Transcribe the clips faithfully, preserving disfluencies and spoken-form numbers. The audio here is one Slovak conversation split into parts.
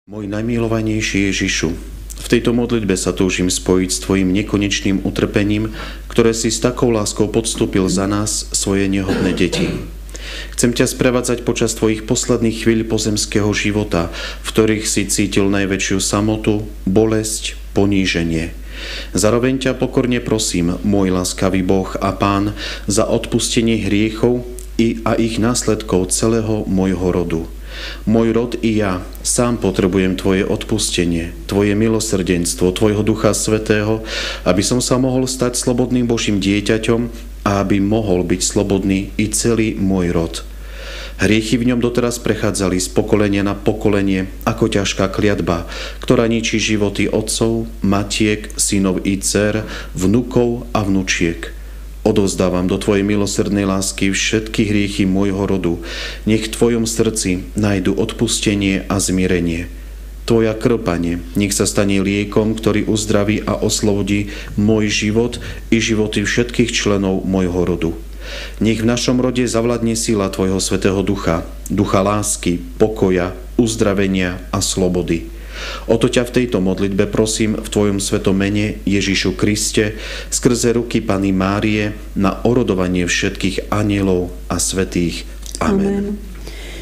Môj najmilovanejší Ježišu, v tejto modlitbe sa túžim spojiť s Tvojim nekonečným utrpením, ktoré si s takou láskou podstúpil za nás, svoje nehodné deti. Chcem ťa sprevádzať počas Tvojich posledných chvíľ pozemského života, v ktorých si cítil najväčšiu samotu, bolesť, poníženie. Zároveň ťa pokorne prosím, môj láskavý Boh a Pán, za odpustenie hriechov i a ich následkov celého môjho rodu. Môj rod i ja sám potrebujem Tvoje odpustenie, Tvoje milosrdenstvo, Tvojho Ducha Svätého, aby som sa mohol stať slobodným Božím dieťaťom a aby mohol byť slobodný i celý môj rod. Hriechy v ňom doteraz prechádzali z pokolenia na pokolenie ako ťažká kliatba, ktorá ničí životy otcov, matiek, synov i dcer, vnukov a vnučiek. Odovzdávam do Tvojej milosrdnej lásky všetky hriechy môjho rodu. Nech v Tvojom srdci nájdu odpustenie a zmierenie. Tvoja krv, Pane, nech sa stane liekom, ktorý uzdraví a oslobodí môj život i životy všetkých členov môjho rodu. Nech v našom rode zavladne sila Tvojho Svätého Ducha, ducha lásky, pokoja, uzdravenia a slobody. O to ťa v tejto modlitbe prosím v Tvojom svetom mene Ježišu Kriste skrze ruky Panny Márie na orodovanie všetkých anjelov a svätých. Amen. Amen.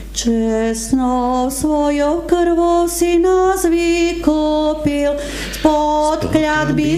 Čestnou svojou krvou si nás vykúpil spod kľatby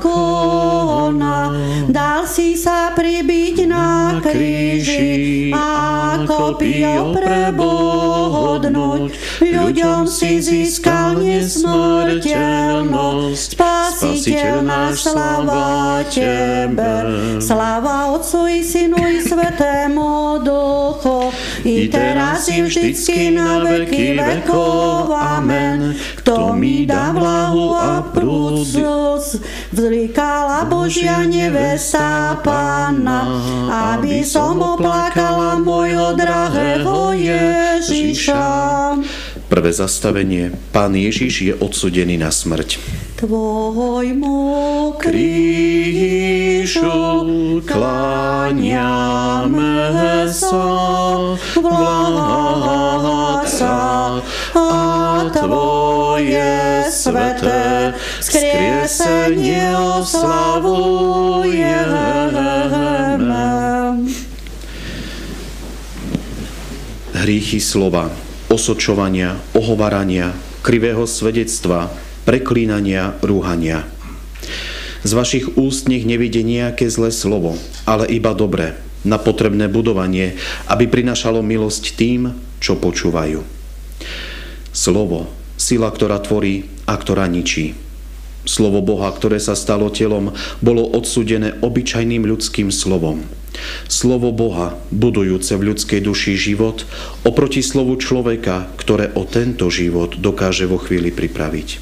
zákona. Dal si sa pribiť na kríži a kopio prebodnúť. Ľuďom si získal nesmrteľnosť. Spasiteľ náš, sláva Tebe. Sláva Otcu i Synu i Svätému Duchu, i teraz i vždycky na veky vekov. Amen. Kto mi dá vlahu a prúd slz, vzlikala Božia nevesta Pána, aby som oplakala môjho drahého Ježiša. Prvé zastavenie. Pán Ježiš je odsúdený na smrť. Tvojmu krížu kláňame sa, vládca, a Tvoje sveté vzkriesenie oslavujeme. Hriechy slova, osočovania, ohovarania, krivého svedectva, preklínania, rúhania. Z vašich úst nech nevyjde nejaké zlé slovo, ale iba dobré, na potrebné budovanie, aby prinášalo milosť tým, čo počúvajú. Slovo, sila, ktorá tvorí a ktorá ničí. Slovo Boha, ktoré sa stalo telom, bolo odsúdené obyčajným ľudským slovom. Slovo Boha, budujúce v ľudskej duši život, oproti slovu človeka, ktoré o tento život dokáže vo chvíli pripraviť.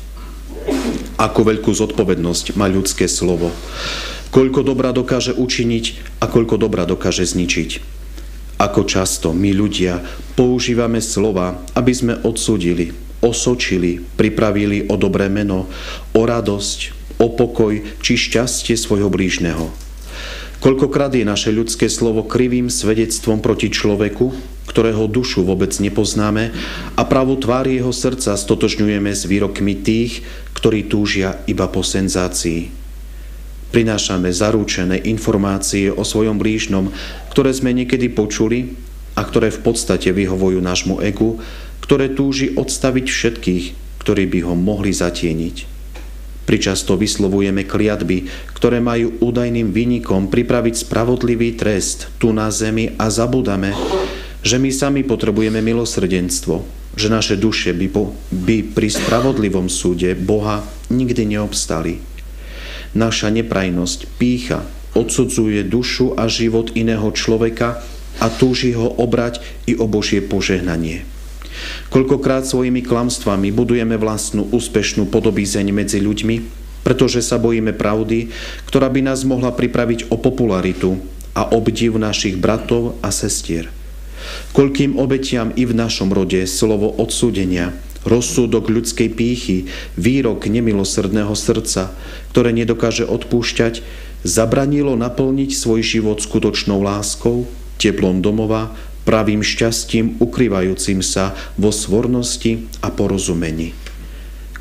Akú veľkú zodpovednosť má ľudské slovo. Koľko dobra dokáže učiniť a koľko dobra dokáže zničiť. Ako často my ľudia používame slova, aby sme odsúdili, osočili, pripravili o dobré meno, o radosť, o pokoj či šťastie svojho blížneho. Koľkokrát je naše ľudské slovo krivým svedectvom proti človeku, ktorého dušu vôbec nepoznáme, a pravú tvár jeho srdca stotožňujeme s výrokmi tých, ktorí túžia iba po senzácii. Prinášame zaručené informácie o svojom blížnom, ktoré sme niekedy počuli a ktoré v podstate vyhovujú nášmu egu, ktoré túži odstaviť všetkých, ktorí by ho mohli zatieniť. Pričasto vyslovujeme kliatby, ktoré majú údajným vinníkom pripraviť spravodlivý trest tu na zemi, a zabúdame, že my sami potrebujeme milosrdenstvo, že naše duše by, po, by pri spravodlivom súde Boha nikdy neobstali. Naša neprajnosť, pýcha, odsudzuje dušu a život iného človeka a túži ho obrať i o Božie požehnanie. Koľkokrát svojimi klamstvami budujeme vlastnú úspešnú podobízeň medzi ľuďmi, pretože sa bojíme pravdy, ktorá by nás mohla pripraviť o popularitu a obdiv našich bratov a sestier. Koľkým obetiam i v našom rode slovo odsúdenia, rozsudok ľudskej pýchy, výrok nemilosrdného srdca, ktoré nedokáže odpúšťať, zabranilo naplniť svoj život skutočnou láskou, teplom domova, pravým šťastím ukrývajúcim sa vo svornosti a porozumení.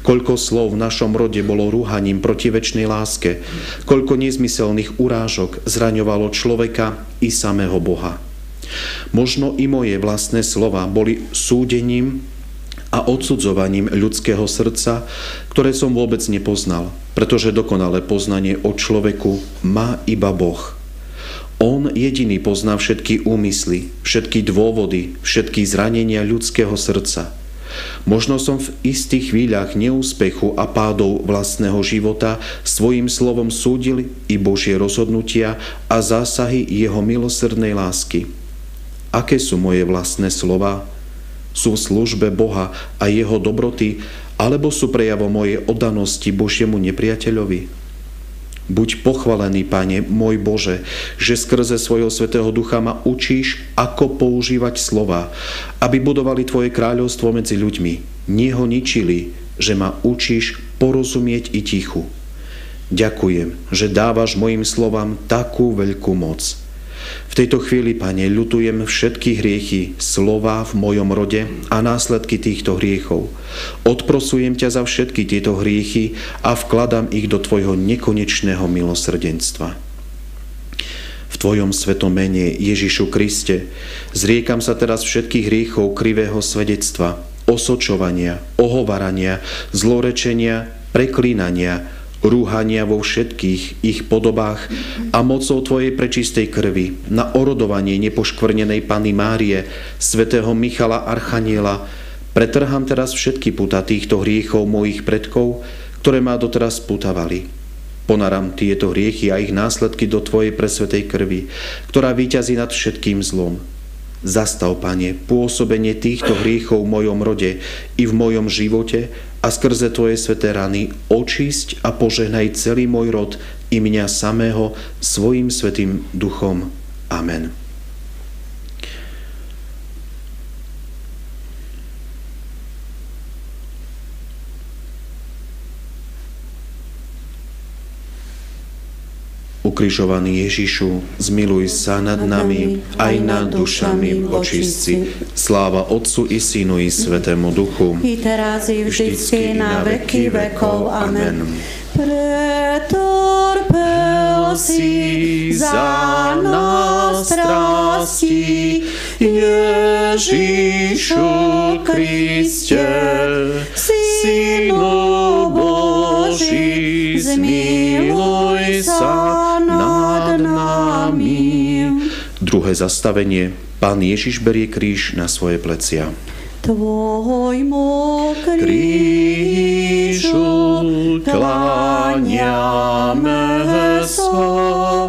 Koľko slov v našom rode bolo rúhaním proti večnej láske, koľko nezmyselných urážok zraňovalo človeka i samého Boha. Možno i moje vlastné slova boli súdením a odsudzovaním ľudského srdca, ktoré som vôbec nepoznal, pretože dokonalé poznanie o človeku má iba Boh. On jediný pozná všetky úmysly, všetky dôvody, všetky zranenia ľudského srdca. Možno som v istých chvíľach neúspechu a pádov vlastného života svojím slovom súdil i Božie rozhodnutia a zásahy jeho milosrdnej lásky. Aké sú moje vlastné slova? Sú v službe Boha a jeho dobroty, alebo sú prejavom mojej oddanosti Božiemu nepriateľovi? Buď pochválený, Pane, môj Bože, že skrze svojho Svätého Ducha ma učíš, ako používať slova, aby budovali Tvoje kráľovstvo medzi ľuďmi. Nie ho ničili, že ma učíš porozumieť i tichu. Ďakujem, že dávaš mojim slovám takú veľkú moc. V tejto chvíli, Pane, ľutujem všetky hriechy, slová v mojom rode a následky týchto hriechov. Odprosujem ťa za všetky tieto hriechy a vkladám ich do Tvojho nekonečného milosrdenstva. V Tvojom svetom mene, Ježišu Kriste, zriekam sa teraz všetkých hriechov krivého svedectva, osočovania, ohovarania, zlorečenia, preklínania, rúhania vo všetkých ich podobách a mocou Tvojej prečistej krvi na orodovanie nepoškvrnenej Panny Márie, svätého Michala Archaniela, pretrhám teraz všetky puta týchto hriechov mojich predkov, ktoré ma doteraz putavali. Ponaram tieto hriechy a ich následky do Tvojej presvätej krvi, ktorá víťazí nad všetkým zlom. Zastav, Pane, pôsobenie týchto hriechov v mojom rode i v mojom živote a skrze Tvoje sväté rany očisť a požehnaj celý môj rod i mňa samého svojím svätým duchom. Amen. Ukrižovaný Ježišu, zmiluj sa nad nami, aj nad dušami očistci. Sláva Otcu i Synu i Svätému Duchu. I teraz i vždycky na veky vekov. Amen. Pretrpel si za nás strasti, Ježišu Kriste, Synu Boží, zmiluj sa nad nami. Druhé zastavenie. Pán Ježiš berie kríž na svoje plecia. Tvojmu krížu kláňame sa,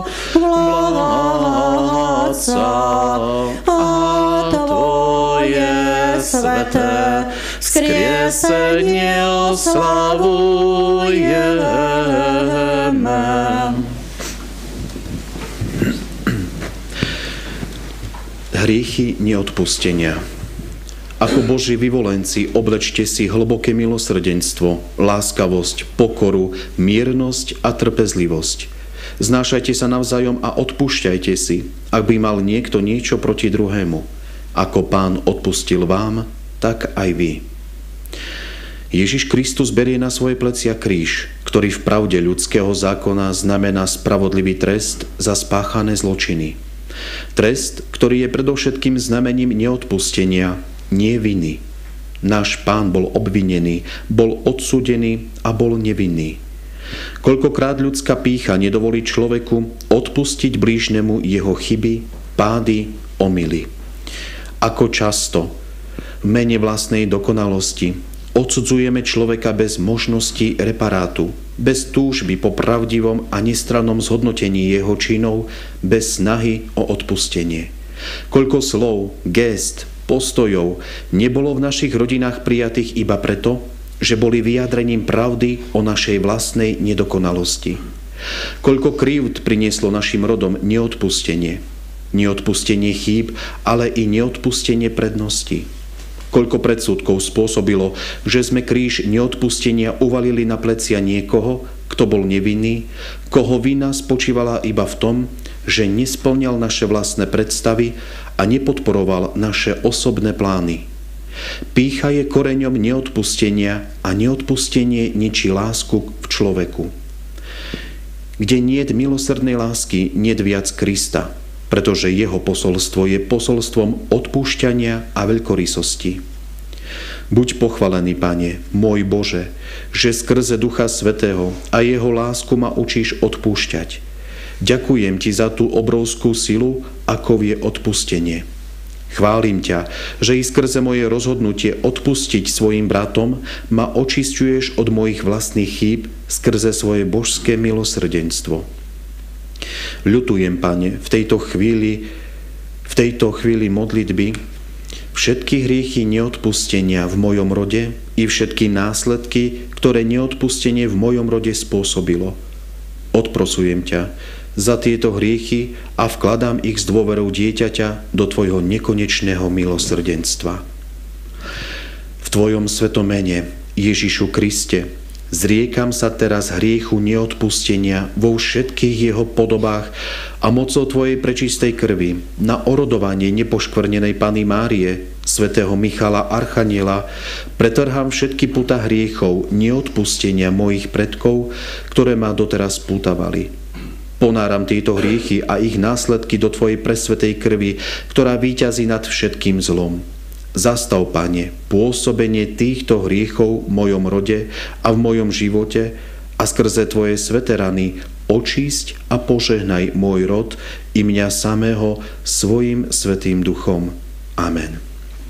vládca, a Tvoje sväté vzkriesenie oslavujeme. Hriechy neodpustenia. Ako Boží vyvolenci oblečte si hlboké milosrdenstvo, láskavosť, pokoru, miernosť a trpezlivosť. Znášajte sa navzájom a odpúšťajte si, ak by mal niekto niečo proti druhému. Ako Pán odpustil vám, tak aj vy. Ježiš Kristus berie na svoje plecia kríž, ktorý v pravde ľudského zákona znamená spravodlivý trest za spáchané zločiny. Trest, ktorý je predovšetkým znamením neodpustenia, nie viny. Náš Pán bol obvinený, bol odsúdený a bol nevinný. Koľkokrát ľudská pýcha nedovolí človeku odpustiť blížnemu jeho chyby, pády, omyly. Ako často v mene vlastnej dokonalosti odsudzujeme človeka bez možnosti reparátu, bez túžby po pravdivom a nestrannom zhodnotení jeho činov, bez snahy o odpustenie. Koľko slov, gest, postojov nebolo v našich rodinách prijatých iba preto, že boli vyjadrením pravdy o našej vlastnej nedokonalosti. Koľko krivd prinieslo našim rodom neodpustenie. Neodpustenie chýb, ale i neodpustenie prednosti. Koľko predsudkov spôsobilo, že sme kríž neodpustenia uvalili na plecia niekoho, kto bol nevinný, koho vina spočívala iba v tom, že nesplňal naše vlastné predstavy a nepodporoval naše osobné plány. Pýcha je koreňom neodpustenia a neodpustenie ničí lásku v človeku. Kde niet milosrdnej lásky, niet viac Krista, pretože jeho posolstvo je posolstvom odpúšťania a veľkorysosti. Buď pochválený, Pane, môj Bože, že skrze Ducha Svätého a jeho lásku ma učíš odpúšťať. Ďakujem Ti za tú obrovskú silu, akou je odpustenie. Chválim ťa, že i skrze moje rozhodnutie odpustiť svojim bratom ma očisťuješ od mojich vlastných chýb skrze svoje božské milosrdenstvo. Ľutujem, Pane, v tejto chvíli, v tejto chvíli modlitby všetky hriechy neodpustenia v mojom rode i všetky následky, ktoré neodpustenie v mojom rode spôsobilo. Odprosujem ťa za tieto hriechy a vkladám ich s dôverou dieťaťa do Tvojho nekonečného milosrdenstva. V Tvojom svetom mene, Ježišu Kriste, zriekam sa teraz hriechu neodpustenia vo všetkých jeho podobách a mocou Tvojej prečistej krvi na orodovanie nepoškvrnenej Panny Márie, svätého Michala Archaniela, pretrhám všetky puta hriechov neodpustenia mojich predkov, ktoré ma doteraz pútavali. Ponáram tieto hriechy a ich následky do Tvojej presvätej krvi, ktorá víťazí nad všetkým zlom. Zastav, Pane, pôsobenie týchto hriechov v mojom rode a v mojom živote a skrze Tvoje sväté rany očísť a požehnaj môj rod i mňa samého svojim svätým duchom. Amen.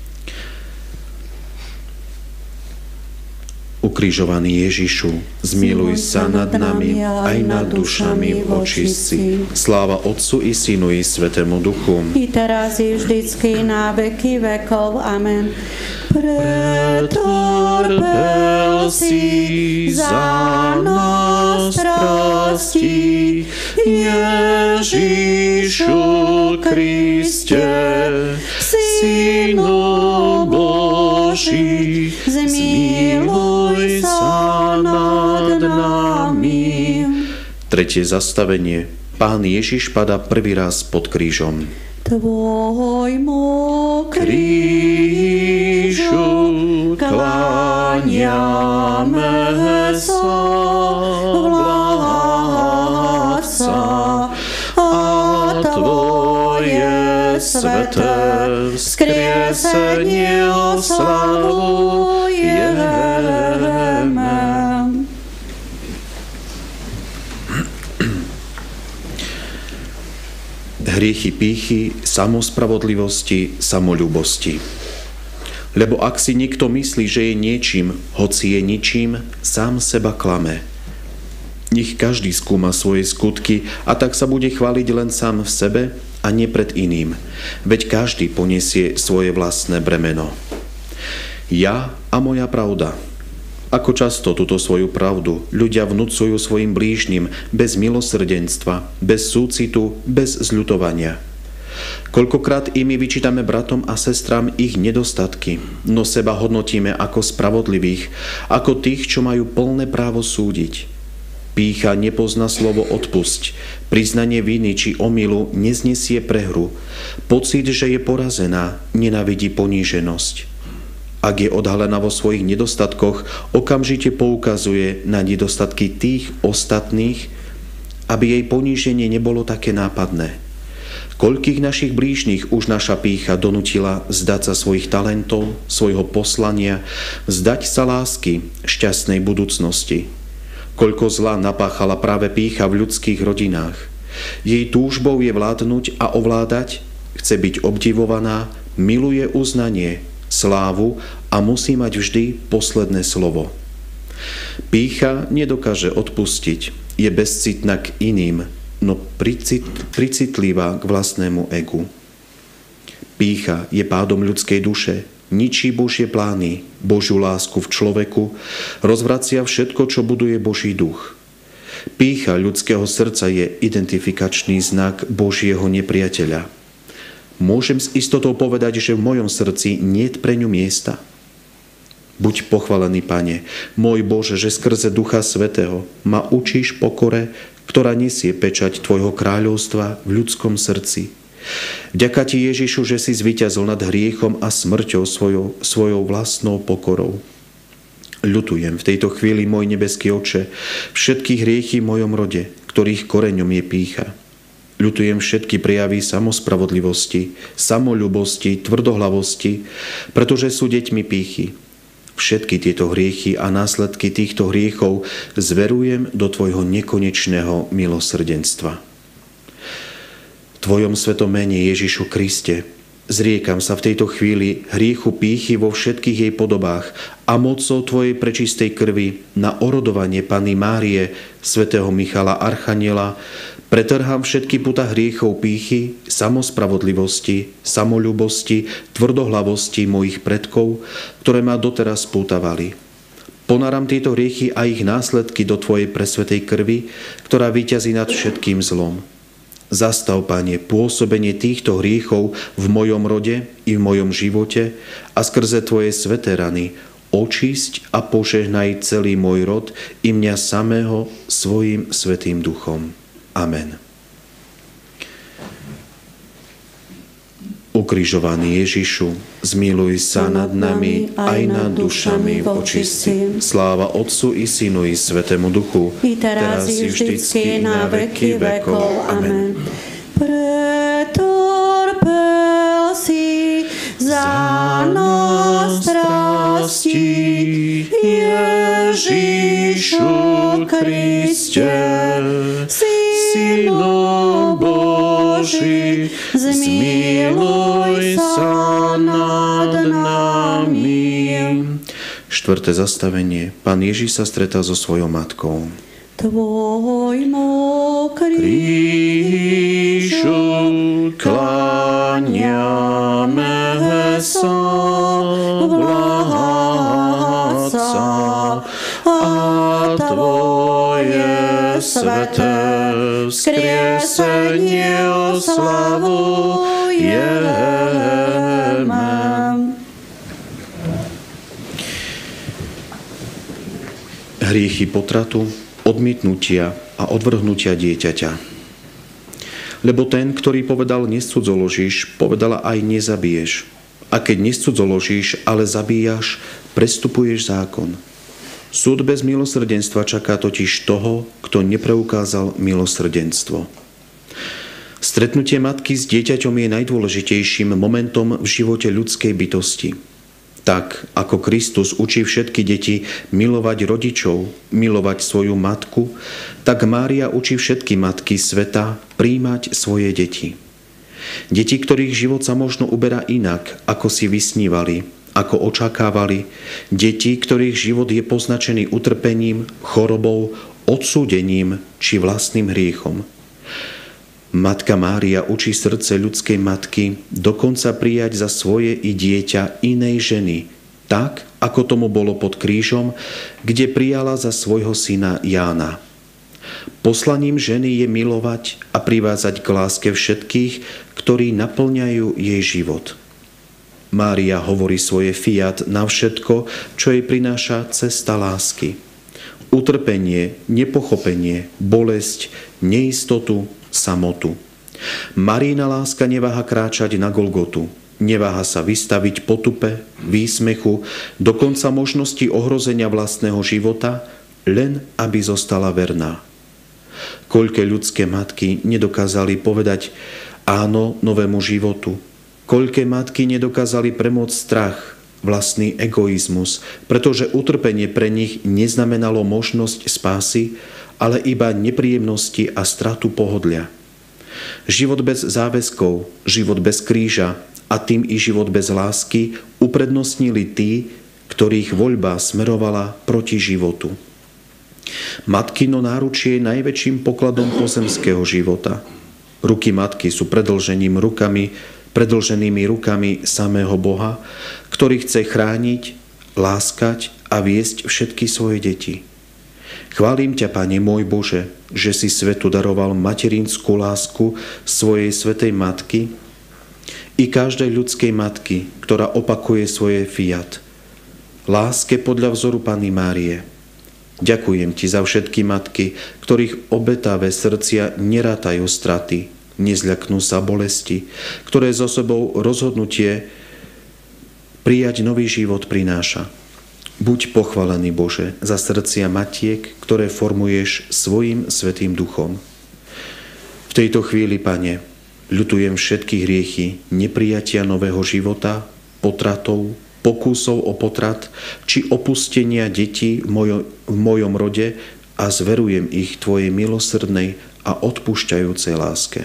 Ukrižovaný Ježišu, zmiluj sa nad nami aj nad dušami vočistí. Sláva Otcu i Synu i Svätému Duchu. I teraz i vždycky na veky vekov. Amen. Pretrpel si za nás strasti, Ježišu Kriste, Synu Boží, zmiluj sa nad nami. Tretie zastavenie. Pán Ježiš padá prvý raz pod krížom. Tvojmu krížu kláňame sa, vládca, a Tvoje sväté vzkriesenie oslavujeme. Hriechy pýchy, samospravodlivosti, samolúbosti. Lebo ak si niekto myslí, že je niečím, hoci je ničím, sám seba klame. Nech každý skúma svoje skutky a tak sa bude chváliť len sám v sebe a nie pred iným. Veď každý poniesie svoje vlastné bremeno. Ja a moja pravda. Ako často túto svoju pravdu ľudia vnúcujú svojim blížnym bez milosrdenstva, bez súcitu, bez zľutovania. Koľkokrát i my vyčítame bratom a sestrám ich nedostatky, no seba hodnotíme ako spravodlivých, ako tých, čo majú plné právo súdiť. Pýcha nepozná slovo odpusť, priznanie viny či omylu neznesie prehru, pocit, že je porazená, nenávidí poníženosť. Ak je odhalená vo svojich nedostatkoch, okamžite poukazuje na nedostatky tých ostatných, aby jej poníženie nebolo také nápadné. Koľkých našich blížnych už naša pýcha donutila vzdať sa svojich talentov, svojho poslania, vzdať sa lásky, šťastnej budúcnosti. Koľko zla napáchala práve pýcha v ľudských rodinách. Jej túžbou je vládnuť a ovládať, chce byť obdivovaná, miluje uznanie, slávu a musí mať vždy posledné slovo. Pýcha nedokáže odpustiť, je bezcitná k iným, no pricit, pricitlivá k vlastnému egu. Pýcha je pádom ľudskej duše, ničí Božie plány, Božiu lásku v človeku, rozvracia všetko, čo buduje Boží duch. Pýcha ľudského srdca je identifikačný znak Božieho nepriateľa. Môžem s istotou povedať, že v mojom srdci niet pre ňu miesta. Buď pochválený, Pane, môj Bože, že skrze Ducha Svätého ma učíš pokore, ktorá nesie pečať Tvojho kráľovstva v ľudskom srdci. Vďaka Ti, Ježišu, že si zvíťazil nad hriechom a smrťou svojou, svojou vlastnou pokorou. Ľutujem v tejto chvíli, môj nebeský Otče, všetky hriechy v mojom rode, ktorých koreňom je pýcha. Ľutujem všetky prejavy samospravodlivosti, samolubosti, tvrdohlavosti, pretože sú deťmi pýchy. Všetky tieto hriechy a následky týchto hriechov zverujem do Tvojho nekonečného milosrdenstva. V Tvojom svetom mene, Ježišu Kriste, zriekam sa v tejto chvíli hriechu pýchy vo všetkých jej podobách a mocou Tvojej prečistej krvi na orodovanie Panny Márie, svätého Michala Archaniela, pretrhám všetky puta hriechov pýchy, samospravodlivosti, samolubosti, tvrdohlavosti mojich predkov, ktoré ma doteraz spútavali. Ponáram tieto hriechy a ich následky do Tvojej presvätej krvi, ktorá víťazí nad všetkým zlom. Zastav, Pane, pôsobenie týchto hriechov v mojom rode i v mojom živote a skrze Tvoje sväté rany očisť a požehnaj celý môj rod i mňa samého svojím svätým duchom. Amen. Ukrižovaný Ježišu, zmiluj sa nad nami aj nad dušami v očistci. Sláva Otcu i Synu i Svätému Duchu, i teraz i vždycky na veky vekov. Amen. Pretrpel si za nás strasti, Ježišu Kriste, Synu Boží, zmiluj sa nad nami. Štvrté zastavenie. Pán Ježiš sa stretá so svojou matkou. Tvojmu krížu kláňame sa, vládca, a Tvoje sveté vzkriesenie oslavujeme. Hriechy potratu, odmietnutia a odvrhnutia dieťaťa. Lebo ten, ktorý povedal nescudzoložíš, povedala aj nezabiješ. A keď nescudzoložíš, ale zabíjaš, prestupuješ zákon. Súd bez milosrdenstva čaká totiž toho, kto nepreukázal milosrdenstvo. Stretnutie matky s dieťaťom je najdôležitejším momentom v živote ľudskej bytosti. Tak, ako Kristus učí všetky deti milovať rodičov, milovať svoju matku, tak Mária učí všetky matky sveta prijímať svoje deti. Deti, ktorých život sa možno uberá inak, ako si vysnívali, ako očakávali. Deti, ktorých život je poznačený utrpením, chorobou, odsúdením či vlastným hriechom. Matka Mária učí srdce ľudskej matky dokonca prijať za svoje i dieťa inej ženy, tak, ako tomu bolo pod krížom, kde prijala za svojho syna Jána. Poslaním ženy je milovať a privádzať k láske všetkých, ktorí naplňajú jej život. Mária hovorí svoje fiat na všetko, čo jej prináša cesta lásky. Utrpenie, nepochopenie, bolesť, neistotu, samotu. Marína láska neváha kráčať na Golgotu, neváha sa vystaviť potupe, výsmechu, dokonca možnosti ohrozenia vlastného života, len aby zostala verná. Koľké ľudské matky nedokázali povedať áno novému životu, koľké matky nedokázali premôcť strach, vlastný egoizmus, pretože utrpenie pre nich neznamenalo možnosť spásy, ale iba nepríjemnosti a stratu pohodlia. Život bez záväzkov, život bez kríža a tým i život bez lásky uprednostnili tí, ktorých voľba smerovala proti životu. Matkino náručie je najväčším pokladom pozemského života. Ruky matky sú predĺžením rukami, predĺženými rukami samého Boha, ktorý chce chrániť, láskať a viesť všetky svoje deti. Chválim ťa, Pane môj Bože, že si svetu daroval materinskú lásku svojej svätej matky i každej ľudskej matky, ktorá opakuje svoje fiat. Láske podľa vzoru Panny Márie. Ďakujem ti za všetky matky, ktorých obetavé srdcia nerátajú straty, nezľaknú sa bolesti, ktoré so sebou rozhodnutie prijať nový život prináša. Buď pochválený, Bože, za srdcia matiek, ktoré formuješ svojim svätým duchom. V tejto chvíli, Pane, ľutujem všetky hriechy neprijatia nového života, potratov, pokusov o potrat či opustenia detí v, mojo, v mojom rode a zverujem ich Tvojej milosrdnej a odpúšťajúcej láske.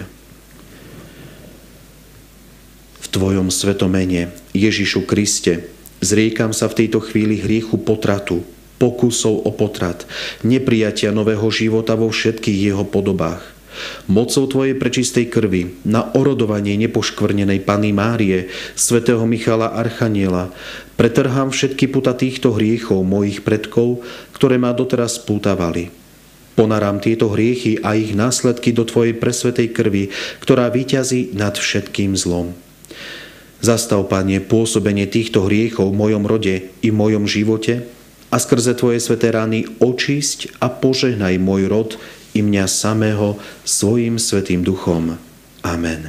V Tvojom svetom mene, Ježišu Kriste, zriekam sa v tejto chvíli hriechu potratu, pokusov o potrat, neprijatia nového života vo všetkých jeho podobách. Mocou Tvojej prečistej krvi na orodovanie nepoškvrnenej Panny Márie, svätého Michala Archaniela, pretrhám všetky puta týchto hriechov mojich predkov, ktoré ma doteraz spútavali. Ponarám tieto hriechy a ich následky do Tvojej presvätej krvi, ktorá víťazí nad všetkým zlom. Zastav, Pane, pôsobenie týchto hriechov v mojom rode i v mojom živote a skrze Tvoje sväté rany očisť a požehnaj môj rod i mňa samého svojim svätým duchom. Amen.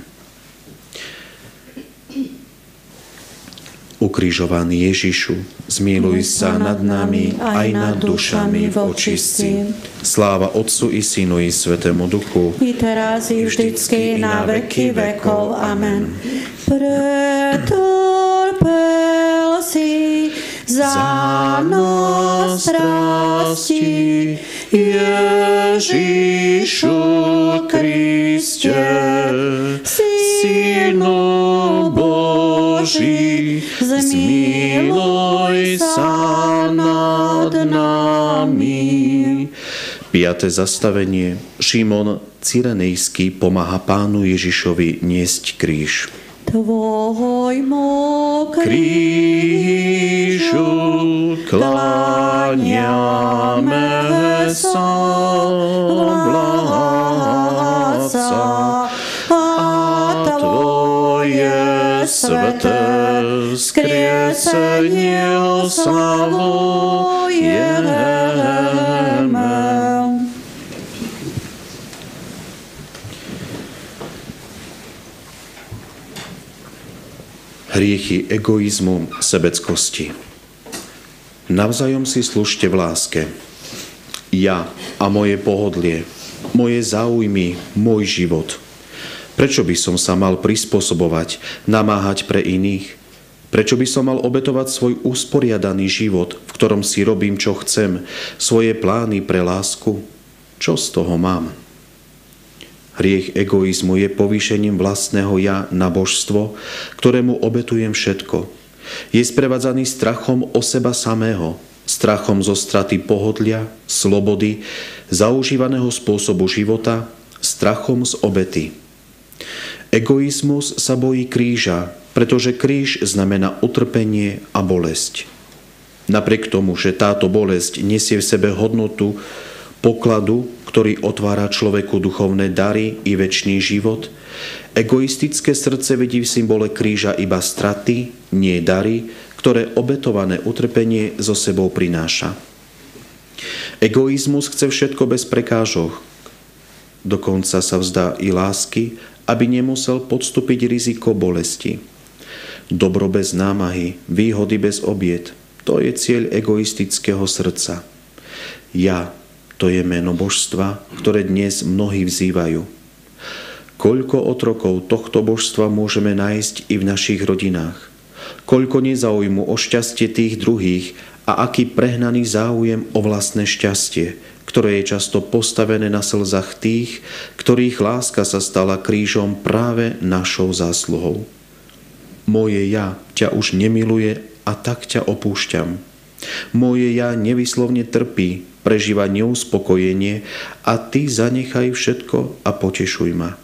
Ukrižovaný Ježišu, zmiluj sa nad nami aj nad dušami vočistí. Sláva Otcu i Synu i Svätému Duchu. I teraz i vždycky na veky vekov. Amen. Pretrpel si za nás strasti, Ježišu Kriste, Synu Boží, zmiluj sa nad nami. Piaté zastavenie. Šimon Cyrenejský pomáha Pánu Ježišovi niesť kríž. Tvojmu Krížu kláňame sa, vládca, a Tvoje sveté vzkriesenie oslavujeme. Hriechy egoizmu, sebeckosti. Navzájom si slúžte v láske. Ja a moje pohodlie, moje záujmy, môj život. Prečo by som sa mal prispôsobovať, namáhať pre iných? Prečo by som mal obetovať svoj usporiadaný život, v ktorom si robím, čo chcem, svoje plány pre lásku? Čo z toho mám? Hriech egoizmu je povýšením vlastného ja na božstvo, ktorému obetujem všetko. Je sprevádzaný strachom o seba samého, strachom zo straty pohodlia, slobody, zaužívaného spôsobu života, strachom z obety. Egoizmus sa bojí kríža, pretože kríž znamená utrpenie a bolesť. Napriek tomu, že táto bolesť nesie v sebe hodnotu pokladu, ktorý otvára človeku duchovné dary i večný život, egoistické srdce vidí v symbole kríža iba straty, nie dary, ktoré obetované utrpenie so sebou prináša. Egoizmus chce všetko bez prekážok, dokonca sa vzdá i lásky, aby nemusel podstúpiť riziko bolesti. Dobro bez námahy, výhody bez obiet, to je cieľ egoistického srdca. Ja, to je meno božstva, ktoré dnes mnohí vzývajú. Koľko otrokov tohto božstva môžeme nájsť i v našich rodinách? Koľko nezáujmu o šťastie tých druhých a aký prehnaný záujem o vlastné šťastie, ktoré je často postavené na slzách tých, ktorých láska sa stala krížom práve našou zásluhou. Moje ja ťa už nemiluje a tak ťa opúšťam. Moje ja nevyslovne trpí, prežíva neuspokojenie a ty zanechaj všetko a potešuj ma.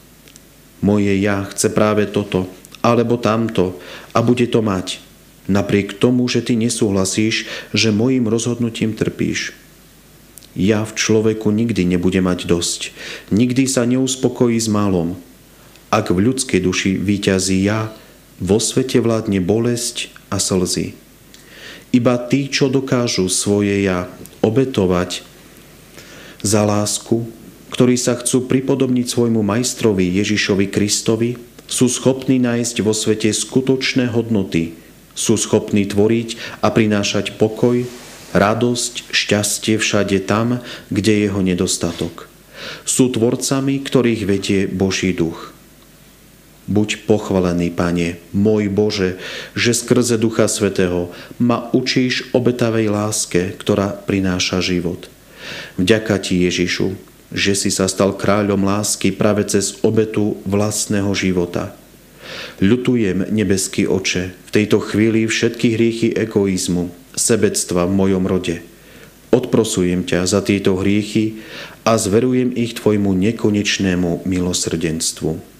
Moje ja chce práve toto, alebo tamto a bude to mať, napriek tomu, že ty nesúhlasíš, že mojím rozhodnutím trpíš. Ja v človeku nikdy nebude mať dosť, nikdy sa neuspokojí s málom. Ak v ľudskej duši víťazí ja, vo svete vládne bolesť a slzy. Iba tí, čo dokážu svoje ja obetovať za lásku, ktorí sa chcú pripodobniť svojmu majstrovi Ježišovi Kristovi, sú schopní nájsť vo svete skutočné hodnoty, sú schopní tvoriť a prinášať pokoj, radosť, šťastie všade tam, kde je jeho nedostatok. Sú tvorcami, ktorých vedie Boží duch. Buď pochválený, Pane, môj Bože, že skrze Ducha Svätého ma učíš obetavej láske, ktorá prináša život. Vďaka Ti, Ježišu, že si sa stal kráľom lásky práve cez obetu vlastného života. Ľutujem, nebeský Oče, v tejto chvíli všetky hriechy egoizmu, sebectva v mojom rode. Odprosujem ťa za tieto hriechy a zverujem ich Tvojmu nekonečnému milosrdenstvu.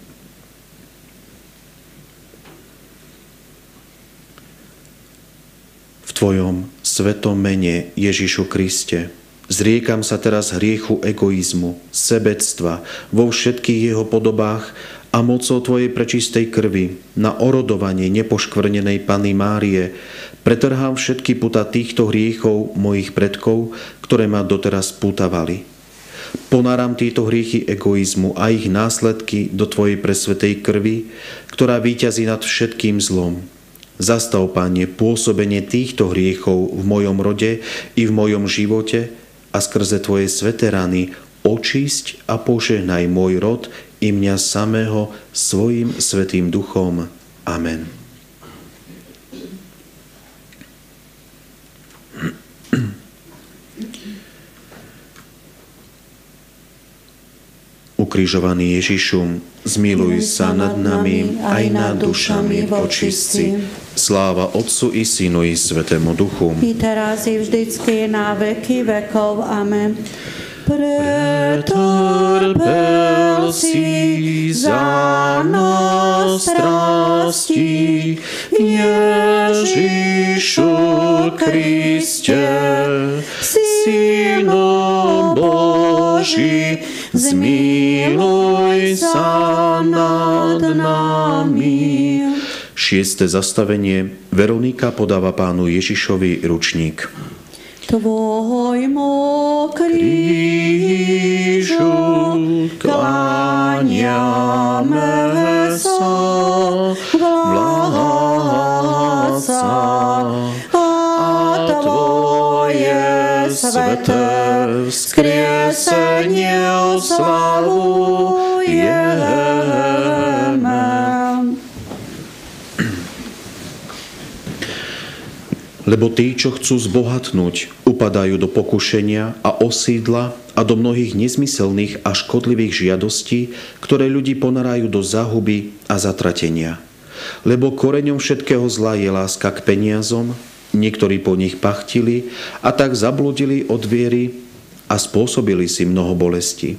V Tvojom svetom mene, Ježišu Kriste, zriekam sa teraz hriechu egoizmu, sebectva vo všetkých jeho podobách a mocou Tvojej prečistej krvi na orodovanie nepoškvrnenej Panny Márie pretrhám všetky puta týchto hriechov mojich predkov, ktoré ma doteraz pútavali. Ponáram tieto hriechy egoizmu a ich následky do Tvojej presvätej krvi, ktorá víťazí nad všetkým zlom. Zastav, Pane, pôsobenie týchto hriechov v mojom rode i v mojom živote a skrze Tvoje sväté rany očisť a požehnaj môj rod i mňa samého svojim svätým duchom. Amen. Ukrižovaný Ježišu, zmiluj sa nad nami aj nad dušami vočistci. Sláva Otcu i Synu i Svätému Duchu. I teraz i vždycky na veky vekov. Amen. Pretrpel si za nás strasti, Ježišu Kriste, Synu Boží, zmiluj sa nad nami. Šieste zastavenie. Veronika podáva Pánu Ježišovi ručník. Tvojmu krížu kláňame sa, vládca, a Tvoje sveté vzkriesenie oslavujeme. Lebo tí, čo chcú zbohatnúť, upadajú do pokušenia a osídla a do mnohých nezmyselných a škodlivých žiadostí, ktoré ľudí ponárajú do záhuby a zatratenia. Lebo koreňom všetkého zla je láska k peniazom, niektorí po nich pachtili a tak zabludili od viery a spôsobili si mnoho bolesti.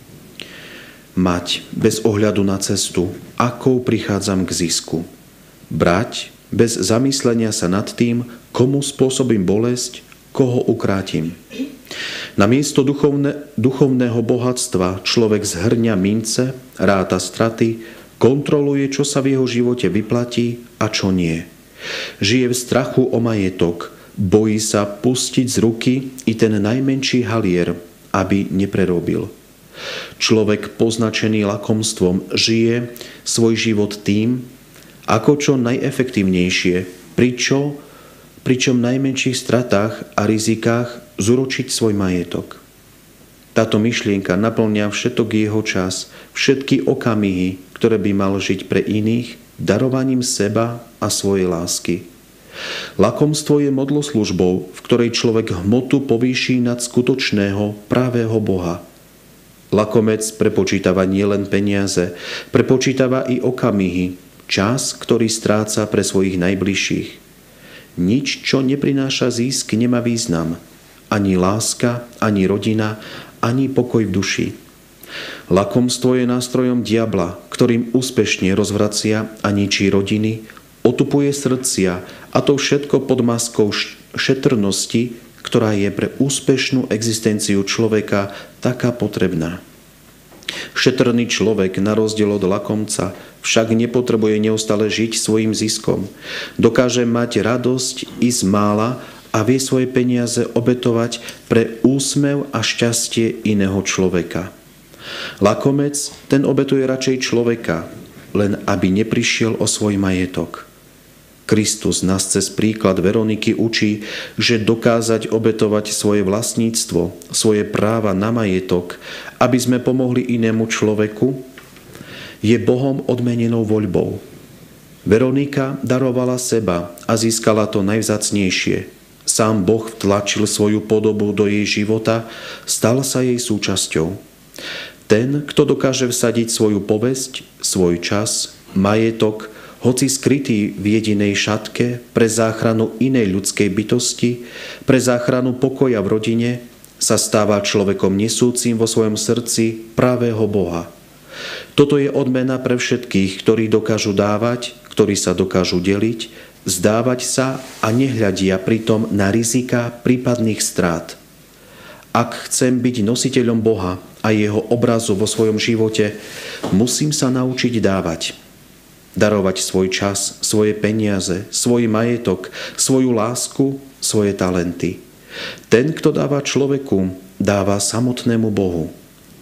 Mať bez ohľadu na cestu, akou prichádzam k zisku. Brať bez zamyslenia sa nad tým, komu spôsobím bolesť, koho ukrátim. Namiesto duchovne, duchovného bohatstva človek zhrňa mince, ráta straty, kontroluje, čo sa v jeho živote vyplatí a čo nie. Žije v strachu o majetok, bojí sa pustiť z ruky i ten najmenší halier, aby neprerobil. Človek poznačený lakomstvom žije svoj život tým, ako čo najefektívnejšie, pričo, pričom najmenších stratách a rizikách zúročiť svoj majetok. Táto myšlienka naplňa všetok jeho čas, všetky okamihy, ktoré by mal žiť pre iných, darovaním seba a svojej lásky. Lakomstvo je modloslužbou, v ktorej človek hmotu povýši nad skutočného, pravého Boha. Lakomec prepočítava nielen peniaze, prepočítava i okamihy, čas, ktorý stráca pre svojich najbližších. Nič, čo neprináša zisk, nemá význam. Ani láska, ani rodina, ani pokoj v duši. Lakomstvo je nástrojom diabla, ktorým úspešne rozvracia a ničí rodiny, otupuje srdcia, a to všetko pod maskou šetrnosti, ktorá je pre úspešnú existenciu človeka taká potrebná. Šetrný človek, na rozdiel od lakomca, však nepotrebuje neustále žiť svojim ziskom. Dokáže mať radosť i z mála a vie svoje peniaze obetovať pre úsmev a šťastie iného človeka. Lakomec, ten obetuje radšej človeka, len aby neprišiel o svoj majetok. Kristus nás cez príklad Veroniky učí, že dokázať obetovať svoje vlastníctvo, svoje práva na majetok, aby sme pomohli inému človeku, je Bohom odmenenou voľbou. Veronika darovala seba a získala to najvzácnejšie. Sám Boh vtlačil svoju podobu do jej života, stal sa jej súčasťou. Ten, kto dokáže vsadiť svoju povesť, svoj čas, majetok, hoci skrytý v jedinej šatke, pre záchranu inej ľudskej bytosti, pre záchranu pokoja v rodine, sa stáva človekom nesúcim vo svojom srdci pravého Boha. Toto je odmena pre všetkých, ktorí dokážu dávať, ktorí sa dokážu deliť, zdávať sa a nehľadia pritom na rizika prípadných strát. Ak chcem byť nositeľom Boha a jeho obrazu vo svojom živote, musím sa naučiť dávať. Darovať svoj čas, svoje peniaze, svoj majetok, svoju lásku, svoje talenty. Ten, kto dáva človeku, dáva samotnému Bohu.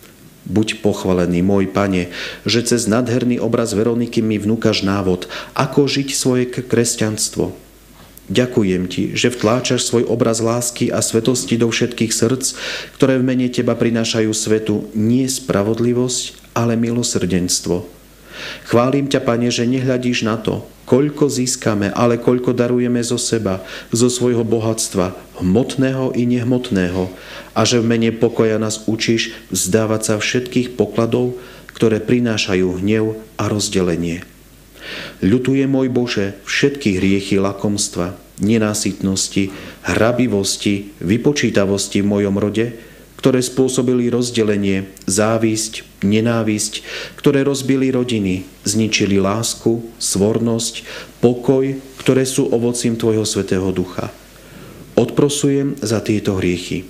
Buď pochválený, môj Pane, že cez nádherný obraz Veroniky mi vnúkaš návod, ako žiť svoje kresťanstvo. Ďakujem Ti, že vtláčaš svoj obraz lásky a svetosti do všetkých srdc, ktoré v mene Teba prinášajú svetu nie spravodlivosť, ale milosrdenstvo. Chválim ťa, Pane, že nehľadíš na to, koľko získame, ale koľko darujeme zo seba, zo svojho bohatstva, hmotného i nehmotného, a že v mene pokoja nás učíš vzdávať sa všetkých pokladov, ktoré prinášajú hnev a rozdelenie. Ľutujem, môj Bože, všetky hriechy lakomstva, nenásytnosti, hrabivosti, vypočítavosti v mojom rode, ktoré spôsobili rozdelenie, závisť, nenávisť, ktoré rozbili rodiny, zničili lásku, svornosť, pokoj, ktoré sú ovocím Tvojho Svätého Ducha. Odprosujem za tieto hriechy.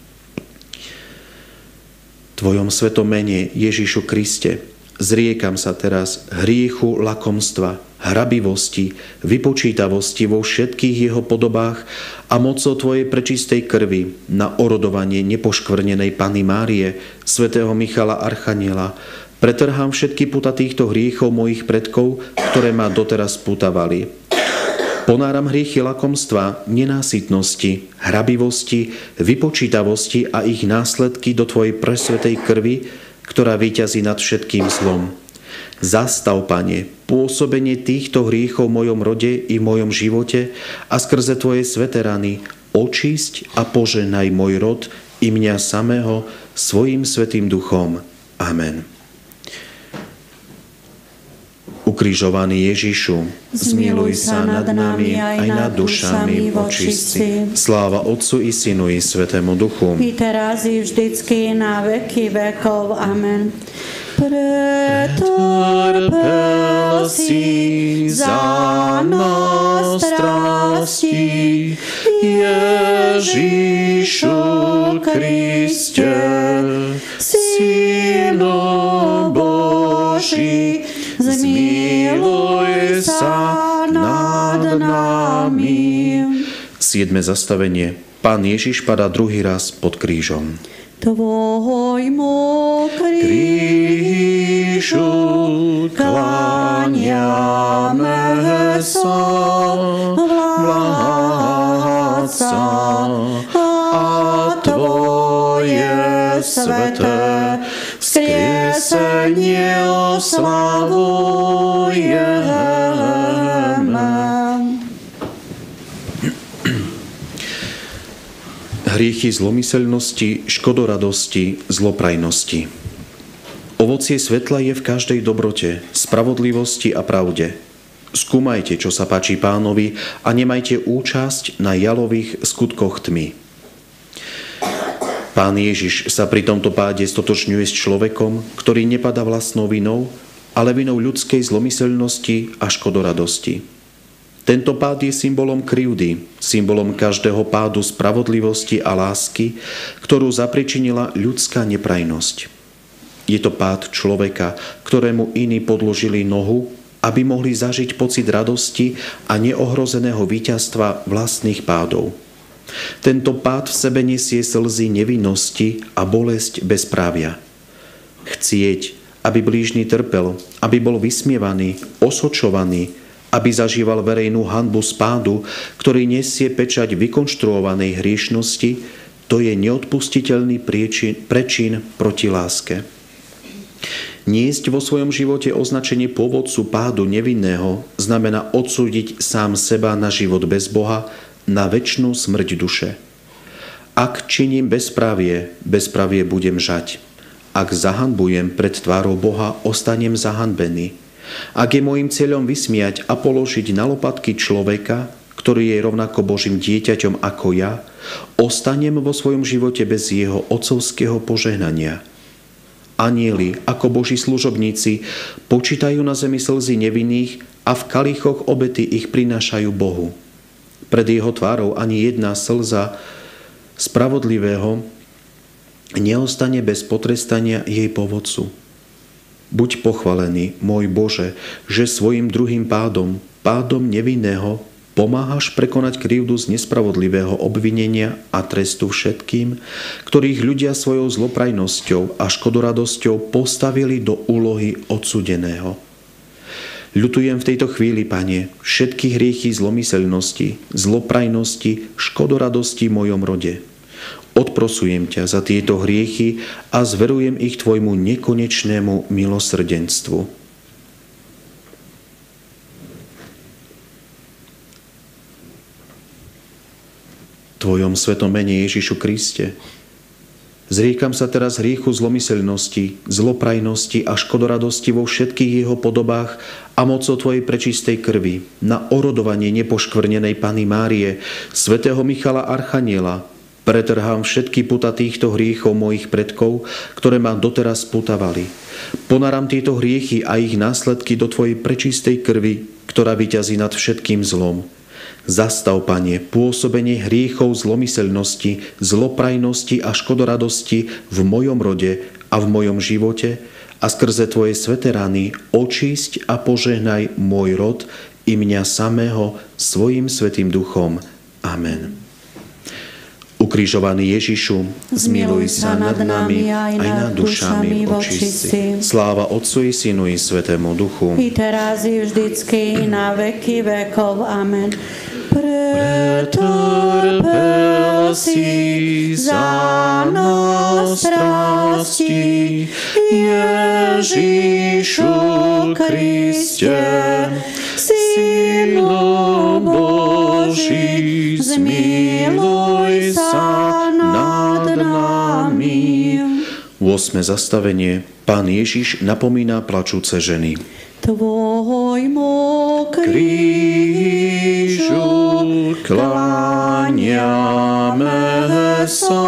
V Tvojom svetom mene, Ježišu Kriste, zriekam sa teraz hriechu lakomstva, hrabivosti, vypočítavosti vo všetkých jeho podobách a mocou Tvojej prečistej krvi na orodovanie nepoškvrnenej Panny Márie, svätého Michala Archaniela, pretrhám všetky puta týchto hriechov mojich predkov, ktoré ma doteraz putavali. Ponáram hriechy lakomstva, nenásytnosti, hrabivosti, vypočítavosti a ich následky do Tvojej presvätej krvi, ktorá víťazí nad všetkým zlom. Zastav, Pane, pôsobenie týchto hriechov v mojom rode i v mojom živote a skrze Tvoje sväté rany očisť a poženaj môj rod i mňa samého svojím svätým duchom. Amen. Ukrižovaný Ježišu, zmiluj sa nad nami aj nad dušami vočistí. Sláva Otcu i Synu i Svätému Duchu. I teraz i vždycky na veky vekov. Amen. Pretrpel si za nás strasti, Ježišu Kriste, Synu Boží, zmiluj sa nad nami. Siedme zastavenie. Pán Ježiš padá druhý raz pod krížom. Tvojmu krížu kláňame sa, vládca, a Tvoje sväté vzkriesenie oslavujeme. Hriechy zlomyselnosti, škodoradosti, zloprajnosti. Ovocie svetla je v každej dobrote, spravodlivosti a pravde. Skúmajte, čo sa páči Pánovi, a nemajte účasť na jalových skutkoch tmy. Pán Ježiš sa pri tomto páde stotočňuje s človekom, ktorý nepadá vlastnou vinou, ale vinou ľudskej zlomyselnosti a škodoradosti. Tento pád je symbolom krivdy, symbolom každého pádu spravodlivosti a lásky, ktorú zapričinila ľudská neprajnosť. Je to pád človeka, ktorému iní podložili nohu, aby mohli zažiť pocit radosti a neohrozeného víťazstva vlastných pádov. Tento pád v sebe nesie slzy nevinnosti a bolesť bezprávia. chcieť, aby blížny trpel, aby bol vysmievaný, osočovaný, aby zažíval verejnú hanbu spádu, ktorý nesie pečať vykonštruovanej hriešnosti, to je neodpustiteľný priečin, prečin proti láske. Niesť vo svojom živote označenie pôvodcu pádu nevinného znamená odsúdiť sám seba na život bez Boha, na večnú smrť duše. Ak činím bezpravie, bezpravie budem žať. Ak zahanbujem pred tvárou Boha, ostanem zahanbený. Ak je môjim cieľom vysmiať a položiť na lopatky človeka, ktorý je rovnako Božím dieťaťom ako ja, ostanem vo svojom živote bez jeho otcovského požehnania. Anjeli, ako Boží služobníci, počítajú na zemi slzy nevinných a v kalichoch obety ich prinášajú Bohu. Pred jeho tvárou ani jedna slza spravodlivého neostane bez potrestania jej povodcu. Buď pochválený, môj Bože, že svojim druhým pádom, pádom nevinného, pomáhaš prekonať krivdu z nespravodlivého obvinenia a trestu všetkým, ktorých ľudia svojou zloprajnosťou a škodoradosťou postavili do úlohy odsudeného. Ľutujem v tejto chvíli, Pane, všetky hriechy zlomyselnosti, zloprajnosti, škodoradosti v mojom rode. Odprosujem ťa za tieto hriechy a zverujem ich tvojmu nekonečnému milosrdenstvu. Tvojom svetom mene Ježišu Kriste, zriekam sa teraz hriechu zlomyselnosti, zloprajnosti a škodoradosti vo všetkých jeho podobách a mocou tvojej prečistej krvi na orodovanie nepoškvrnenej Panny Márie, svätého Michala Archaniela. Pretrhám všetky puta týchto hriechov mojich predkov, ktoré ma doteraz putavali. Ponáram tieto hriechy a ich následky do tvojej prečistej krvi, ktorá vyťazí nad všetkým zlom. Zastav, Pane, pôsobenie hriechov zlomyselnosti, zloprajnosti a škodoradosti v mojom rode a v mojom živote a skrze tvoje sväté rany očisť a požehnaj môj rod i mňa samého svojim svätým duchom. Amen. Ukrižovaný Ježišu, zmiluj sa nad nami aj nad dušami očisti. Sláva Otcu i Synu i Svätému Duchu. I teraz i vždycky na veky vekov. Amen. Pretrpel si za nás strasti, Ježišu Kriste, Synu Boží, zmiluj sa nad nami. ôsme zastavenie. Pán Ježiš napomína plačúce ženy. Tvojmu Krížu kláňame sa,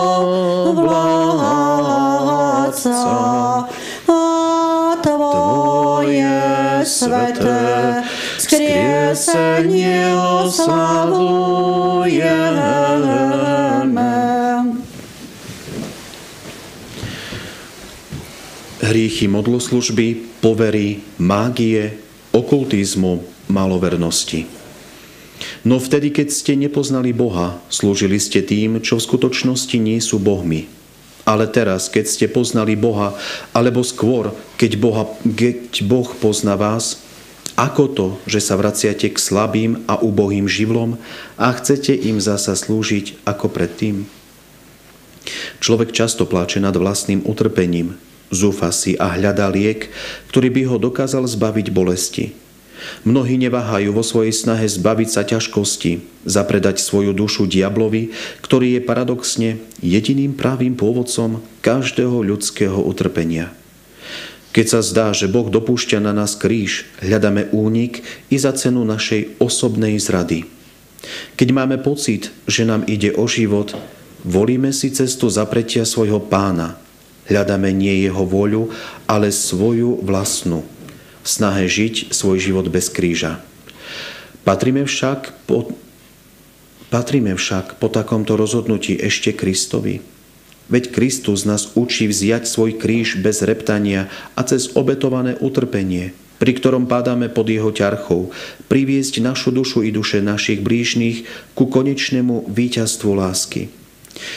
vládca, a Tvoje sveté vzkriesenie oslavujeme. Hriechy modloslužby, povery, mágie, okultizmu, malovernosti. No vtedy, keď ste nepoznali Boha, slúžili ste tým, čo v skutočnosti nie sú bohmi. Ale teraz, keď ste poznali Boha, alebo skôr, keď, Boha, keď Boh pozná vás, ako to, že sa vraciate k slabým a ubohým živlom a chcete im zasa slúžiť ako predtým? Človek často pláče nad vlastným utrpením, zúfa si a hľadá liek, ktorý by ho dokázal zbaviť bolesti. Mnohí neváhajú vo svojej snahe zbaviť sa ťažkosti, zapredať svoju dušu diablovi, ktorý je paradoxne jediným pravým pôvodcom každého ľudského utrpenia. Keď sa zdá, že Boh dopúšťa na nás kríž, hľadáme únik i za cenu našej osobnej zrady. Keď máme pocit, že nám ide o život, volíme si cestu zapretia svojho Pána. Hľadáme nie jeho vôľu, ale svoju vlastnú, v snahe žiť svoj život bez kríža. Patríme však po, patríme však po takomto rozhodnutí ešte Kristovi. Veď Kristus nás učí vziať svoj kríž bez reptania a cez obetované utrpenie, pri ktorom pádáme pod jeho ťarchou, priviesť našu dušu i duše našich blížnych ku konečnému víťazstvu lásky.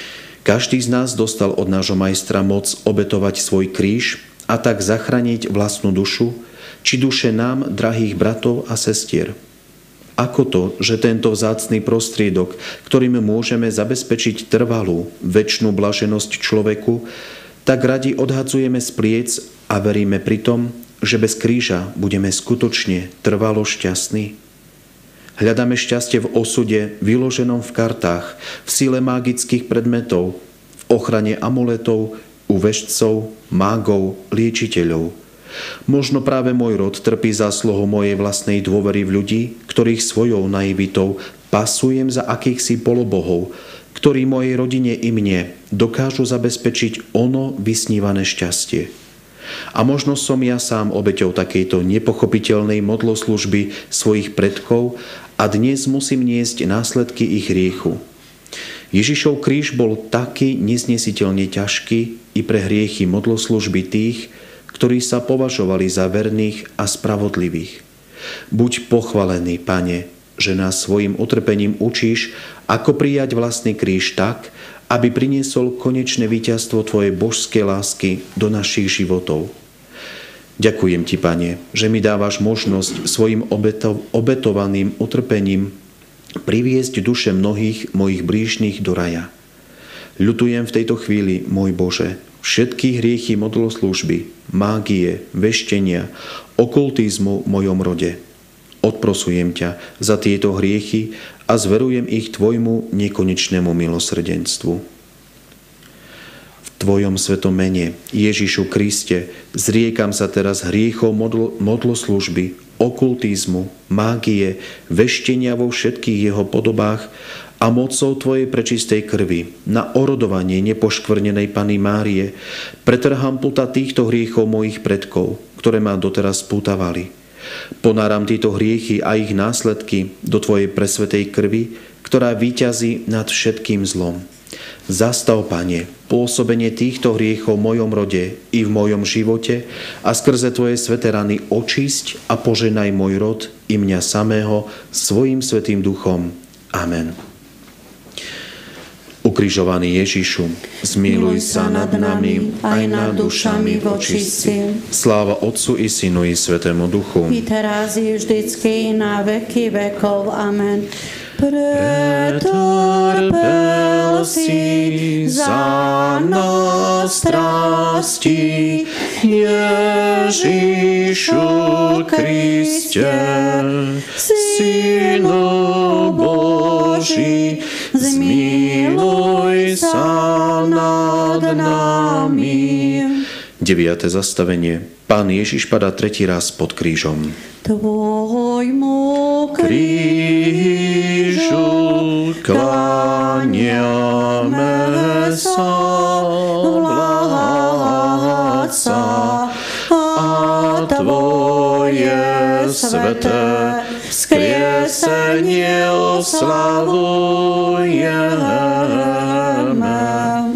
Každý z nás dostal od nášho majstra moc obetovať svoj kríž a tak zachrániť vlastnú dušu, či duše nám, drahých bratov a sestier. Ako to, že tento vzácny prostriedok, ktorým môžeme zabezpečiť trvalú, večnú blaženosť človeku, tak radi odhadzujeme z pliec a veríme pritom, že bez kríža budeme skutočne trvalo šťastní? Hľadáme šťastie v osude, vyloženom v kartách, v sile mágických predmetov, v ochrane amuletov, u veštcov, mágov, liečiteľov. Možno práve môj rod trpí zásluhou mojej vlastnej dôvery v ľudí, ktorých svojou naivitou pasujem za akýchsi polobohov, ktorí mojej rodine i mne dokážu zabezpečiť ono vysnívané šťastie. A možno som ja sám obeťou takejto nepochopiteľnej modloslužby svojich predkov a dnes musím niesť následky ich hriechu. Ježišov kríž bol taký neznesiteľne ťažký i pre hriechy modloslužby tých, ktorí sa považovali za verných a spravodlivých. Buď pochválený, Pane, že nás svojim utrpením učíš, ako prijať vlastný kríž tak, aby priniesol konečné víťazstvo Tvojej božskej lásky do našich životov. Ďakujem Ti, Pane, že mi dávaš možnosť svojim obeto- obetovaným utrpením priviesť duše mnohých mojich blížnych do raja. Ľutujem v tejto chvíli, môj Bože, všetky hriechy modloslužby, mágie, veštenia, okultizmu v mojom rode. Odprosujem ťa za tieto hriechy a zverujem ich Tvojmu nekonečnému milosrdenstvu. V Tvojom svetom mene, Ježišu Kriste, zriekam sa teraz hriechov modl- modloslužby, okultizmu, mágie, veštenia vo všetkých jeho podobách a mocou Tvojej prečistej krvi na orodovanie nepoškvrnenej Panny Márie pretrhám puta týchto hriechov mojich predkov, ktoré ma doteraz spútavali. Ponáram tieto hriechy a ich následky do Tvojej presvetej krvi, ktorá víťazí nad všetkým zlom. Zastav, Pane, pôsobenie týchto hriechov v mojom rode i v mojom živote a skrze Tvoje sveté rany očisť a poženaj môj rod i mňa samého svojim svätým duchom. Amen. Ukrižovaný Ježišu, zmiluj sa nad nami aj nad dušami vočistí. Sláva Otcu i Synu i Svätému Duchu. I teraz i vždycky i na veky vekov. Amen. Pretrpel si za nás strasti, Ježišu Kriste, Synu Boží, zmiluj sa nad nami. Deviate zastavenie. Pán Ježiš padá tretí raz pod krížom. Tvojmu krížu kláňame sa, vládca, a Tvoje sveté vzkriesenie oslavujeme.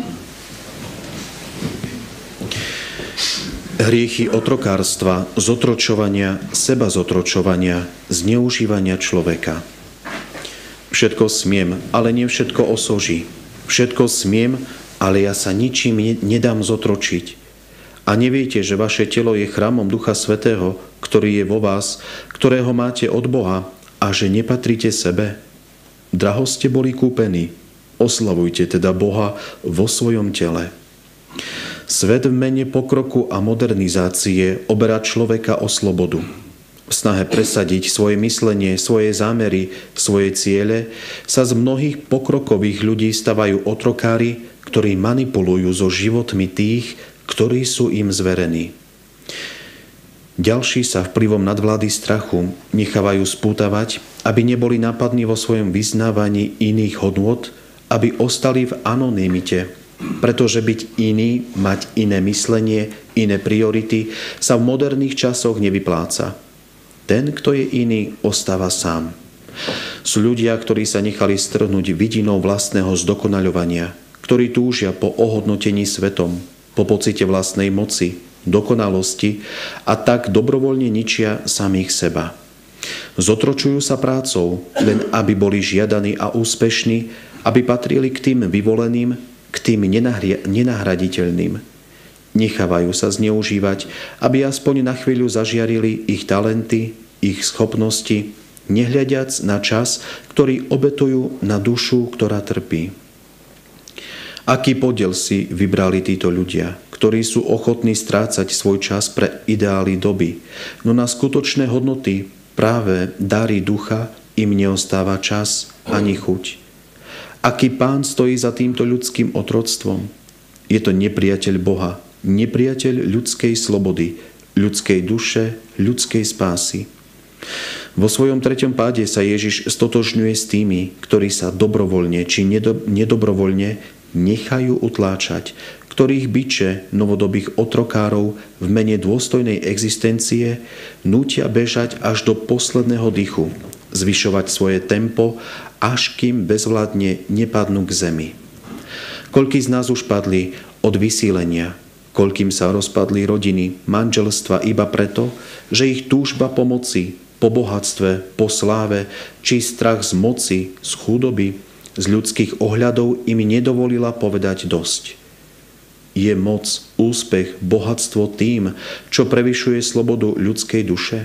Hriechy otrokárstva, zotročovania, seba zotročovania, zneužívania človeka. Všetko smiem, ale nie všetko osoží. Všetko smiem, ale ja sa ničím nedám zotročiť. A neviete, že vaše telo je chrámom Ducha Svätého, ktorý je vo vás, ktorého máte od Boha, a že nepatríte sebe? Draho ste boli kúpení. Oslavujte teda Boha vo svojom tele. Svet v mene pokroku a modernizácie oberá človeka o slobodu. V snahe presadiť svoje myslenie, svoje zámery, svoje ciele sa z mnohých pokrokových ľudí stavajú otrokári, ktorí manipulujú so životmi tých, ktorí sú im zverení. Ďalší sa vplyvom nadvlády strachu nechávajú spútavať, aby neboli nápadní vo svojom vyznávaní iných hodnôt, aby ostali v anonymite, pretože byť iný, mať iné myslenie, iné priority sa v moderných časoch nevypláca. Ten, kto je iný, ostáva sám. Sú ľudia, ktorí sa nechali strhnúť vidinou vlastného zdokonaľovania, ktorí túžia po ohodnotení svetom, po pocite vlastnej moci, dokonalosti a tak dobrovoľne ničia samých seba. Zotročujú sa prácou, len aby boli žiadaní a úspešní, aby patrili k tým vyvoleným, k tým nenahraditeľným. Nechávajú sa zneužívať, aby aspoň na chvíľu zažiarili ich talenty, ich schopnosti, nehľadiac na čas, ktorý obetujú na dušu, ktorá trpí. Aký podiel si vybrali títo ľudia, ktorí sú ochotní strácať svoj čas pre ideály doby, no na skutočné hodnoty, práve dary ducha, im neostáva čas ani chuť. Aký Pán stojí za týmto ľudským otroctvom? Je to nepriateľ Boha, nepriateľ ľudskej slobody, ľudskej duše, ľudskej spásy. Vo svojom treťom páde sa Ježiš stotožňuje s tými, ktorí sa dobrovoľne či nedobrovoľne nechajú utláčať, ktorých biče novodobých otrokárov v mene dôstojnej existencie nútia bežať až do posledného dychu, zvyšovať svoje tempo, až kým bezvládne nepadnú k zemi. Koľkí z nás už padli od vysílenia, koľkým sa rozpadli rodiny, manželstva iba preto, že ich túžba po moci, po bohatstve, po sláve, či strach z moci, z chudoby, z ľudských ohľadov im nedovolila povedať dosť. Je moc, úspech, bohatstvo tým, čo prevyšuje slobodu ľudskej duše?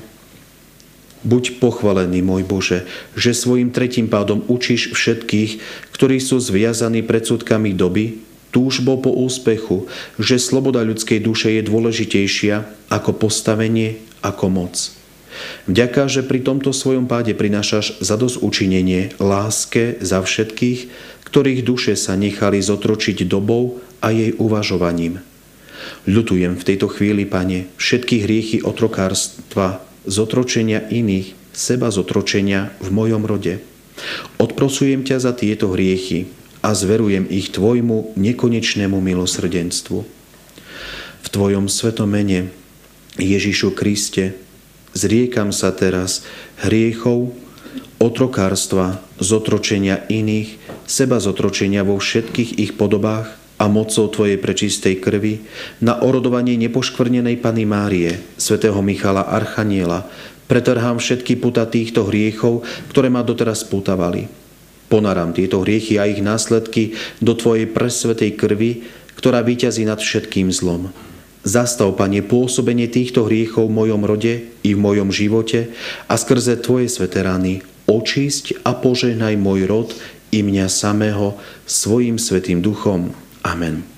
Buď pochválený, môj Bože, že svojim tretím pádom učíš všetkých, ktorí sú zviazaní predsudkami doby, túžbou po úspechu, že sloboda ľudskej duše je dôležitejšia ako postavenie, ako moc. Vďaka, že pri tomto svojom páde prinášaš zadosťučinenie láske za všetkých, ktorých duše sa nechali zotročiť dobou a jej uvažovaním. Ľutujem v tejto chvíli, Pane, všetky hriechy otrokárstva, zotročenia iných, seba zotročenia v mojom rode. Odprosujem ťa za tieto hriechy a zverujem ich Tvojmu nekonečnému milosrdenstvu. V Tvojom svetom mene, Ježišu Kriste, zriekam sa teraz hriechov, otrokárstva, zotročenia iných, seba zotročenia vo všetkých ich podobách a mocou Tvojej prečistej krvi, na orodovanie nepoškvrnenej Panny Márie, svätého Michala Archaniela, pretrhám všetky puta týchto hriechov, ktoré ma doteraz pútavali. Ponáram tieto hriechy a ich následky do Tvojej presvätej krvi, ktorá víťazí nad všetkým zlom. Zastav, Pane, pôsobenie týchto hriechov v mojom rode i v mojom živote a skrze Tvoje sväté rany očisť a požehnaj môj rod i mňa samého svojim svätým duchom. Amen.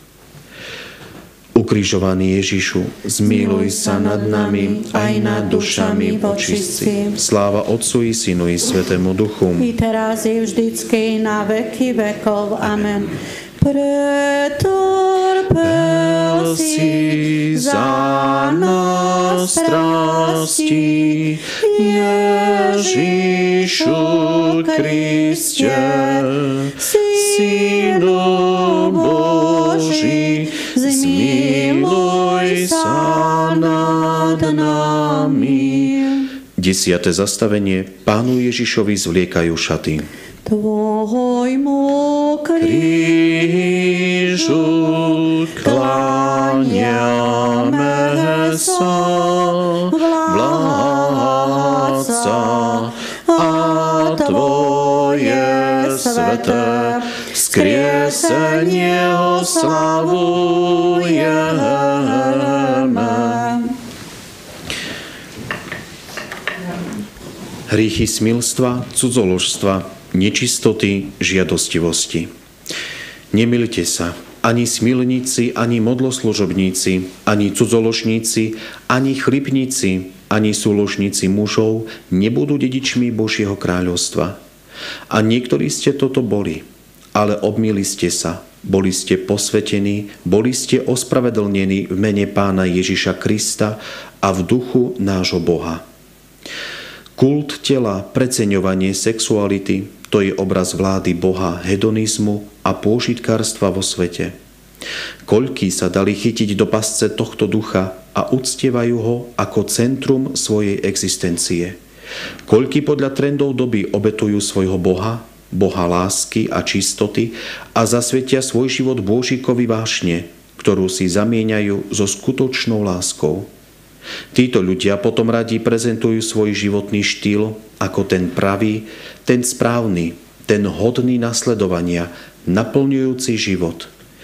Ukrižovaný Ježišu, zmiluj sa nad nami aj nad dušami vočistí. Sláva Otcu i Synu i Svätému Duchu. I teraz i vždycky na veky vekov. Amen. Pretrpel si za nás strasti, Ježišu Kriste, Synu Boží, zmiluj sa nad nami. Desiate zastavenie. Pánu Ježišovi zvliekajú šaty. Tvojmu krížu kláňame sa, vládca, a Tvoje sveté vzkriesenie oslavujeme. Hriechy smilstva, cudzoložstva, nečistoty, žiadostivosti. Nemilte sa, ani smilníci, ani modloslužobníci, ani cudzoložníci, ani chlipníci, ani súložníci mužov nebudú dedičmi Božieho kráľovstva. A niektorí ste toto boli, ale obmýli ste sa, boli ste posvetení, boli ste ospravedlnení v mene Pána Ježiša Krista a v duchu nášho Boha. Kult tela, preceňovanie sexuality, to je obraz vlády Boha, hedonizmu a pôžitkárstva vo svete. Koľkí sa dali chytiť do pasce tohto ducha a uctievajú ho ako centrum svojej existencie. Koľkí podľa trendov doby obetujú svojho Boha, Boha lásky a čistoty a zasvetia svoj život Božíkovi vášne, ktorú si zamieňajú so skutočnou láskou. Títo ľudia potom radi prezentujú svoj životný štýl ako ten pravý, ten správny, ten hodný nasledovania, naplňujúci život.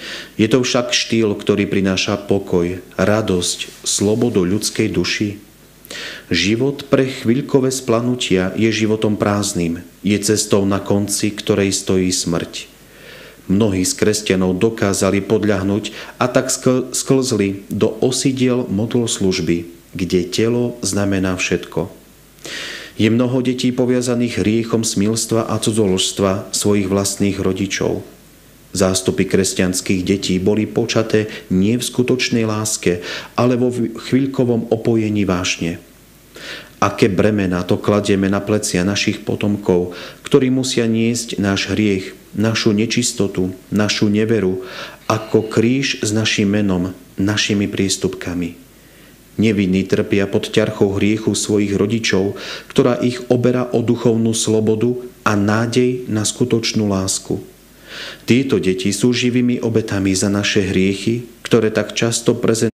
Je to však štýl, ktorý prináša pokoj, radosť, slobodu ľudskej duši. Život pre chvíľkové splanutia je životom prázdnym, je cestou na konci, ktorej stojí smrť. Mnohí z kresťanov dokázali podľahnuť a tak sklzli do osidiel modloslužby, kde telo znamená všetko. Je mnoho detí poviazaných hriechom smilstva a cudzoložstva svojich vlastných rodičov. Zástupy kresťanských detí boli počaté nie v skutočnej láske, ale vo chvíľkovom opojení vášne. Aké bremena to kladieme na plecia našich potomkov, ktorí musia niesť náš hriech, našu nečistotu, našu neveru, ako kríž s našim menom, našimi priestupkami. Nevinní trpia pod ťarchou hriechu svojich rodičov, ktorá ich oberá o duchovnú slobodu a nádej na skutočnú lásku. Títo deti sú živými obetami za naše hriechy, ktoré tak často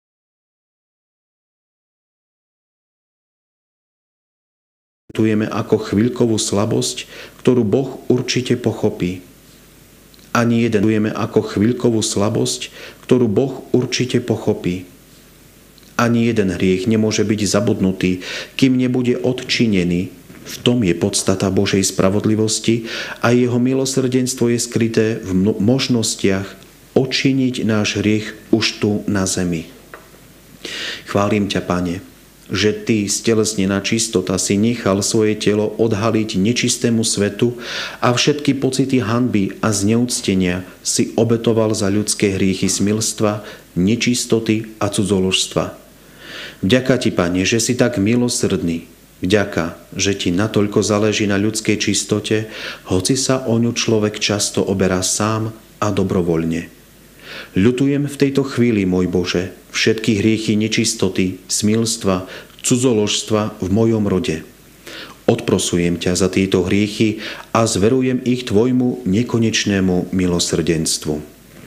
prezentujeme ako chvíľkovú slabosť, ktorú Boh určite pochopí. Ani jeden dujeme ako chvíľkovú slabosť, ktorú Boh určite pochopí. Ani jeden hriech nemôže byť zabudnutý, kým nebude odčinený. V tom je podstata Božej spravodlivosti a jeho milosrdenstvo je skryté v možnostiach odčiniť náš hriech už tu na zemi. Chválim ťa, Pane, že Ty, stelesnená čistota, si nechal svoje telo odhaliť nečistému svetu a všetky pocity hanby a zneúctenia si obetoval za ľudské hriechy smilstva, nečistoty a cudzoložstva. Vďaka Ti, Pane, že si tak milosrdný. Vďaka, že Ti natoľko záleží na ľudskej čistote, hoci sa o ňu človek často oberá sám a dobrovoľne. Ľutujem v tejto chvíli, môj Bože, všetky hriechy nečistoty, smilstva, cudzoložstva v mojom rode. Odprosujem ťa za tieto hriechy a zverujem ich Tvojmu nekonečnému milosrdenstvu.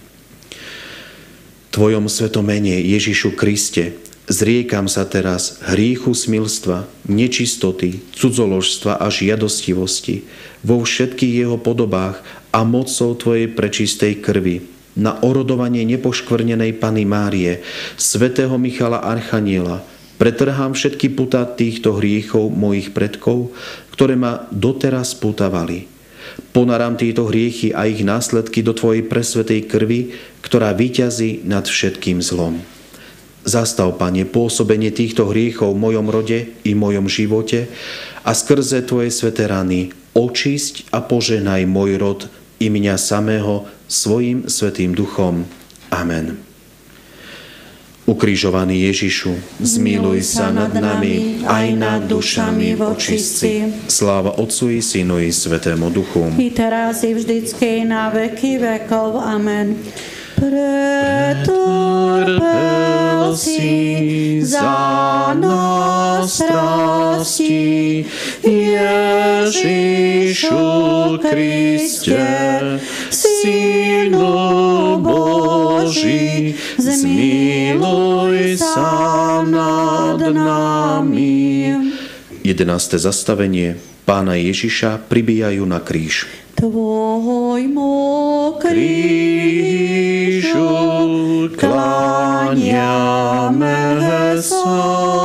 Tvojom svetom mene, Ježišu Kriste, zriekam sa teraz hriechu smilstva, nečistoty, cudzoložstva a žiadostivosti vo všetkých jeho podobách a mocou Tvojej prečistej krvi na orodovanie nepoškvrnenej Panny Márie, svätého Michala Archaniela. Pretrhám všetky putá týchto hriechov mojich predkov, ktoré ma doteraz putávali. Ponarám tieto hriechy a ich následky do Tvojej presvätej krvi, ktorá víťazí nad všetkým zlom. Zastav, Pane, pôsobenie týchto hriechov v mojom rode i mojom živote a skrze Tvoje sväté rany očisť a požehnaj môj rod i mňa samého svojim svätým duchom. Amen. Ukrižovaný Ježišu, zmiluj sa nad nami aj nad dušami vočistí. Sláva Otcu i Synu i Svätému Duchu. I teraz i vždycky na veky vekov. Amen. Pretrpel si za nás strasti, Ježišu Kriste, Synu Boží, zmiluj sa nad nami. jedenáste zastavenie. Pána Ježiša pribíjajú na kríž. Tvojmu krížu kláňame sa,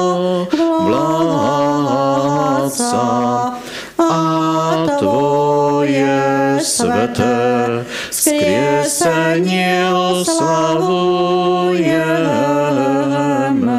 vládca, a Tvoje sveté skriesenie oslavujeme.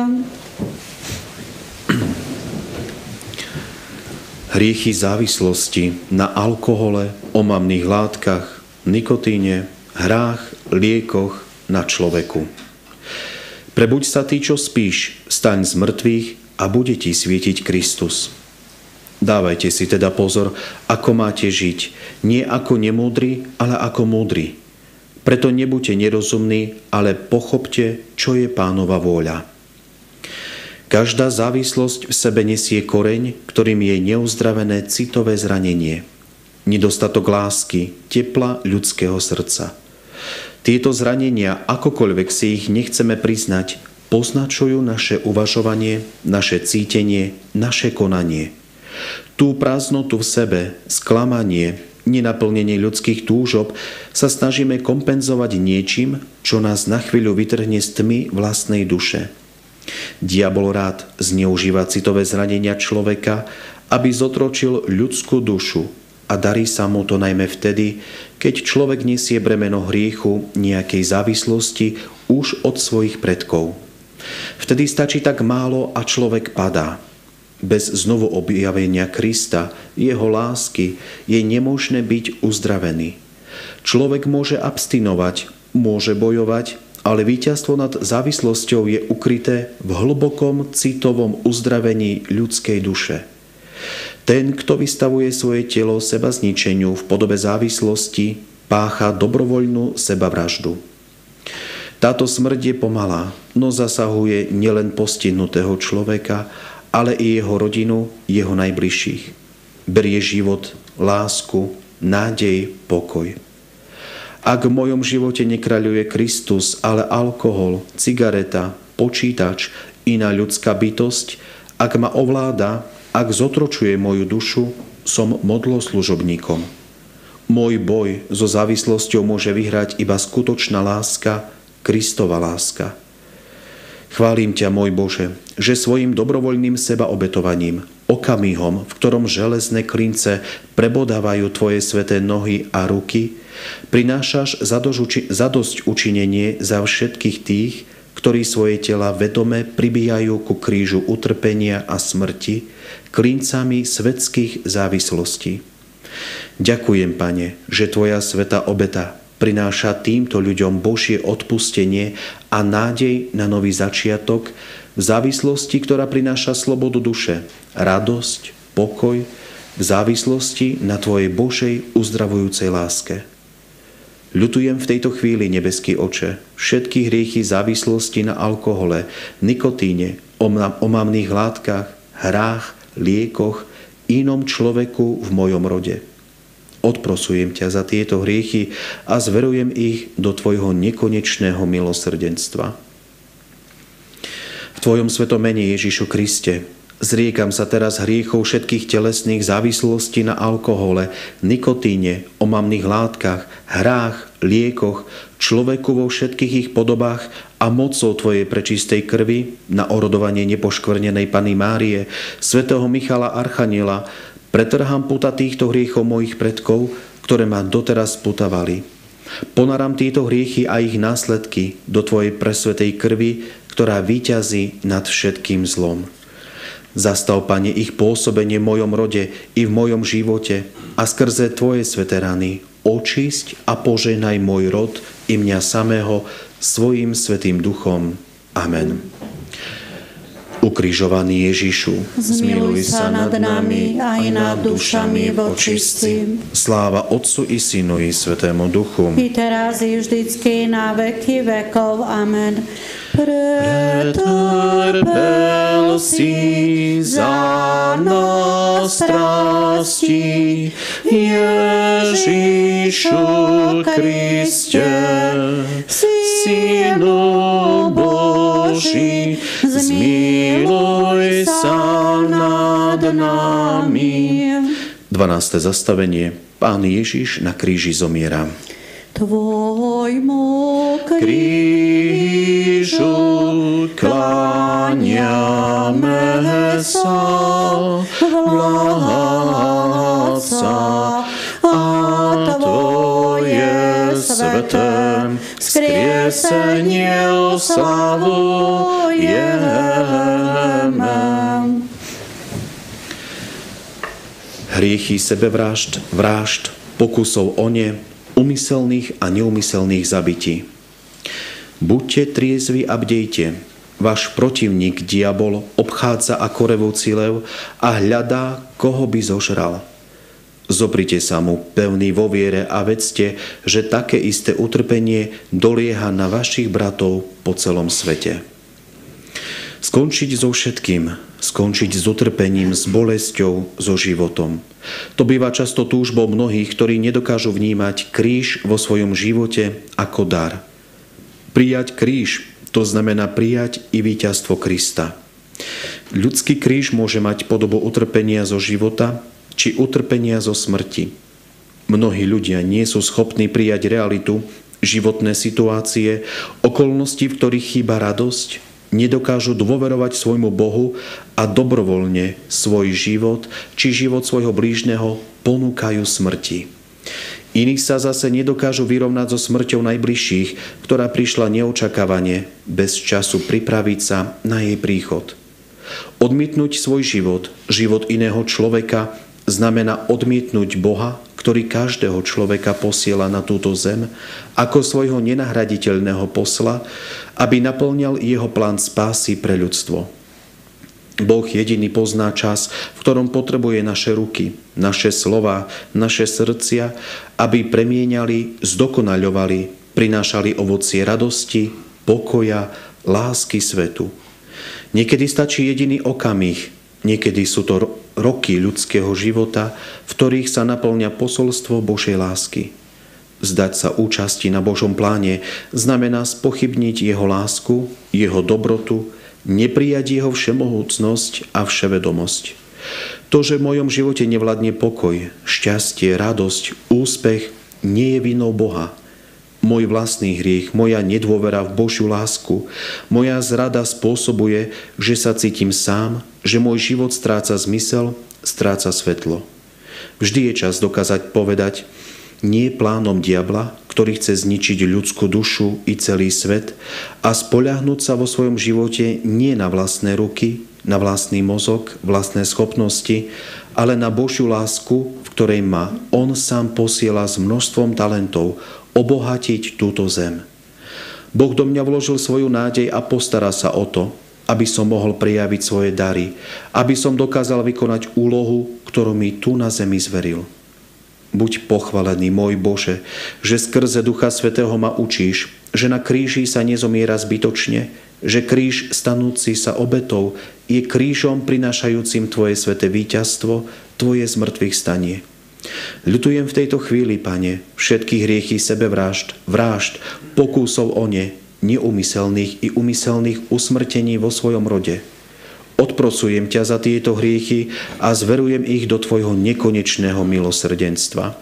Hriechy závislosti na alkohole, omamných látkach, nikotíne, hrách, liekoch na človeku. Prebuď sa ty, čo spíš, staň z mŕtvych a bude ti svietiť Kristus. Dávajte si teda pozor, ako máte žiť, nie ako nemúdri, ale ako múdri. Preto nebuďte nerozumní, ale pochopte, čo je Pánova vôľa. Každá závislosť v sebe nesie koreň, ktorým je neuzdravené citové zranenie. Nedostatok lásky, tepla ľudského srdca. Tieto zranenia, akokoľvek si ich nechceme priznať, poznačujú naše uvažovanie, naše cítenie, naše konanie. Tú prázdnotu v sebe, sklamanie, nenaplnenie ľudských túžob sa snažíme kompenzovať niečím, čo nás na chvíľu vytrhne z tmy vlastnej duše. Diabol rád zneužíva citové zranenia človeka, aby zotročil ľudskú dušu, a darí sa mu to najmä vtedy, keď človek nesie bremeno hriechu nejakej závislosti už od svojich predkov. Vtedy stačí tak málo a človek padá. Bez znovu objavenia Krista, jeho lásky, je nemožné byť uzdravený. Človek môže abstinovať, môže bojovať, ale víťazstvo nad závislosťou je ukryté v hlbokom citovom uzdravení ľudskej duše. Ten, kto vystavuje svoje telo seba zničeniu v podobe závislosti, pácha dobrovoľnú sebavraždu. Táto smrť je pomalá, no zasahuje nielen postihnutého človeka, ale i jeho rodinu, jeho najbližších. Berie život, lásku, nádej, pokoj. Ak v mojom živote nekráľuje Kristus, ale alkohol, cigareta, počítač, iná ľudská bytosť, ak ma ovláda, ak zotročuje moju dušu, som modloslužobníkom. Môj boj so závislosťou môže vyhrať iba skutočná láska, Kristova láska. Chválim ťa, môj Bože, že svojim dobrovoľným sebaobetovaním, okamihom, v ktorom železné klince prebodávajú tvoje sväté nohy a ruky, prinášaš zadosť učinenie za všetkých tých, ktorí svoje tela vedome pribíjajú ku krížu utrpenia a smrti klincami svetských závislostí. Ďakujem, Pane, že tvoja svätá obeta prináša týmto ľuďom Božie odpustenie a nádej na nový začiatok v závislosti, ktorá prináša slobodu duše, radosť, pokoj, v závislosti na tvojej Božej uzdravujúcej láske. Ľutujem v tejto chvíli, nebeský Oče, všetky hriechy závislosti na alkohole, nikotíne, omamných látkach, hrách, liekoch, inom človeku v mojom rode. Odprosujem ťa za tieto hriechy a zverujem ich do tvojho nekonečného milosrdenstva. V tvojom svetom mene, Ježišu Kriste, zriekam sa teraz hriechov všetkých telesných závislostí na alkohole, nikotíne, omamných látkach, hrách, liekoch, človeku vo všetkých ich podobách a mocou tvojej prečistej krvi na orodovanie nepoškvrnenej Panny Márie, svätého Michala Archaniela, pretrhám puta týchto hriechov mojich predkov, ktoré ma doteraz putavali. Ponáram tieto hriechy a ich následky do tvojej presvätej krvi, ktorá víťazí nad všetkým zlom. Zastav, Pane, ich pôsobenie v mojom rode i v mojom živote a skrze tvoje sväté rany očisť a požehnaj môj rod i mňa samého svojím svätým duchom. Amen. Ukrižovaný Ježišu, zmiluj sa nad nami aj nad dušami vočistým. Sláva Otcu i Synu i Svätému Duchu. I teraz i vždycky na veky vekov. Amen. Pretrpel si za nás strasti, Ježišu Kriste, Synu Boží, zmiluj sa nad nami. dvanáste zastavenie. Pán Ježiš na kríži zomiera. Tvojmu krížu kláňame sa, vládca, a tvoje sveté vzkriesenie oslavujeme. Hriechy sebevrážd, vražd, pokusov o ne, umyselných a neumyselných zabití. Buďte triezvi a bdejte. Váš protivník, diabol, obchádza ako revúci lev a hľadá, koho by zožral. Zoprite sa mu, pevný vo viere, a vedzte, že také isté utrpenie dolieha na vašich bratov po celom svete. Skončiť so všetkým, skončiť s utrpením, s bolesťou, so životom. To býva často túžbou mnohých, ktorí nedokážu vnímať kríž vo svojom živote ako dar. Prijať kríž, to znamená prijať i víťazstvo Krista. Ľudský kríž môže mať podobu utrpenia zo života či utrpenia zo smrti. Mnohí ľudia nie sú schopní prijať realitu, životné situácie, okolnosti, v ktorých chýba radosť, nedokážu dôverovať svojmu Bohu a dobrovoľne svoj život či život svojho blížneho ponúkajú smrti. Iní sa zase nedokážu vyrovnať so smrťou najbližších, ktorá prišla neočakávane, bez času pripraviť sa na jej príchod. Odmietnúť svoj život, život iného človeka, znamená odmietnúť Boha, ktorý každého človeka posiela na túto zem ako svojho nenahraditeľného posla, aby naplňal jeho plán spásy pre ľudstvo. Boh jediný pozná čas, v ktorom potrebuje naše ruky, naše slova, naše srdcia, aby premieňali, zdokonaľovali, prinášali ovocie radosti, pokoja, lásky svetu. Niekedy stačí jediný okamih, niekedy sú to roky ľudského života, v ktorých sa naplňa posolstvo Božej lásky. Vzdať sa účasti na Božom pláne znamená spochybniť jeho lásku, jeho dobrotu, neprijať jeho všemohúcnosť a vševedomosť. To, že v mojom živote nevládne pokoj, šťastie, radosť, úspech, nie je vinou Boha. Môj vlastný hriech, moja nedôvera v Božiu lásku, moja zrada spôsobuje, že sa cítim sám, že môj život stráca zmysel, stráca svetlo. Vždy je čas dokázať povedať, nie plánom diabla, ktorý chce zničiť ľudskú dušu i celý svet, a spoľahnúť sa vo svojom živote nie na vlastné ruky, na vlastný mozog, vlastné schopnosti, ale na Božiu lásku, v ktorej ma On sám posiela s množstvom talentov obohatiť túto zem. Boh do mňa vložil svoju nádej a postará sa o to, aby som mohol prejaviť svoje dary, aby som dokázal vykonať úlohu, ktorú mi tu na zemi zveril. Buď pochválený, môj Bože, že skrze Ducha Svätého ma učíš, že na kríži sa nezomiera zbytočne, že kríž stanúci sa obetou je krížom prinášajúcim Tvoje sväté víťazstvo, Tvoje zmrtvých stanie. Ľutujem v tejto chvíli, Pane, všetky hriechy sebevrážd, vrážd, pokúsov o ne, neumyselných i umyselných usmrtení vo svojom rode. Odprosujem ťa za tieto hriechy a zverujem ich do Tvojho nekonečného milosrdenstva.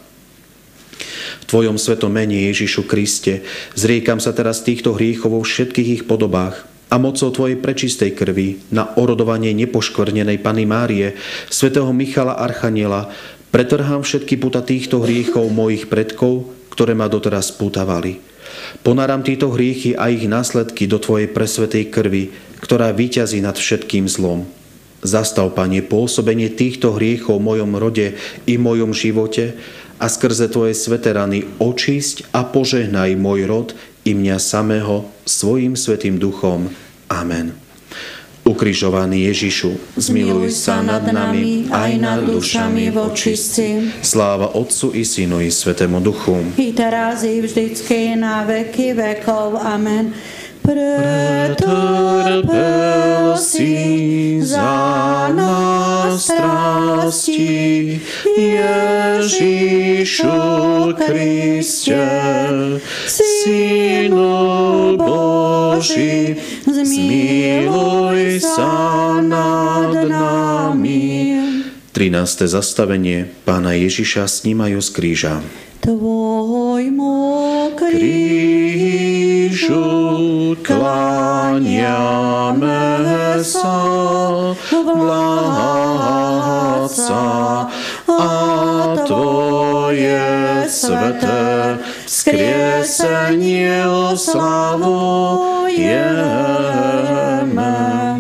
V Tvojom svetom mene Ježišu Kriste zriekam sa teraz týchto hriechov vo všetkých ich podobách a mocou Tvojej prečistej krvi na orodovanie nepoškvrnenej Panny Márie, svätého Michala Archaniela, pretrhám všetky puta týchto hriechov mojich predkov, ktoré ma doteraz pútavali. Ponáram tieto hriechy a ich následky do Tvojej presvätej krvi, ktorá víťazí nad všetkým zlom. Zastav, Pane, pôsobenie týchto hriechov v mojom rode i v mojom živote a skrze Tvoje sväté rany očisť a požehnaj môj rod i mňa samého svojím svätým duchom. Amen. Ukrižovaný Ježišu, zmiluj sa nad nami aj nad dušami vočistí. Sláva Otcu i Synu i Svätému Duchu. I teraz i vždycky na veky vekov. Amen. Pretrpel si za nás strasti, Ježišu Kriste, Synu Boží, zmiluj sa nad nami. trináste zastavenie. Pána Ježiša snímajú z kríža. Tvojmu Krížu kláňame sa, vládca, a Tvoje sväté vzkriesenie oslavujeme.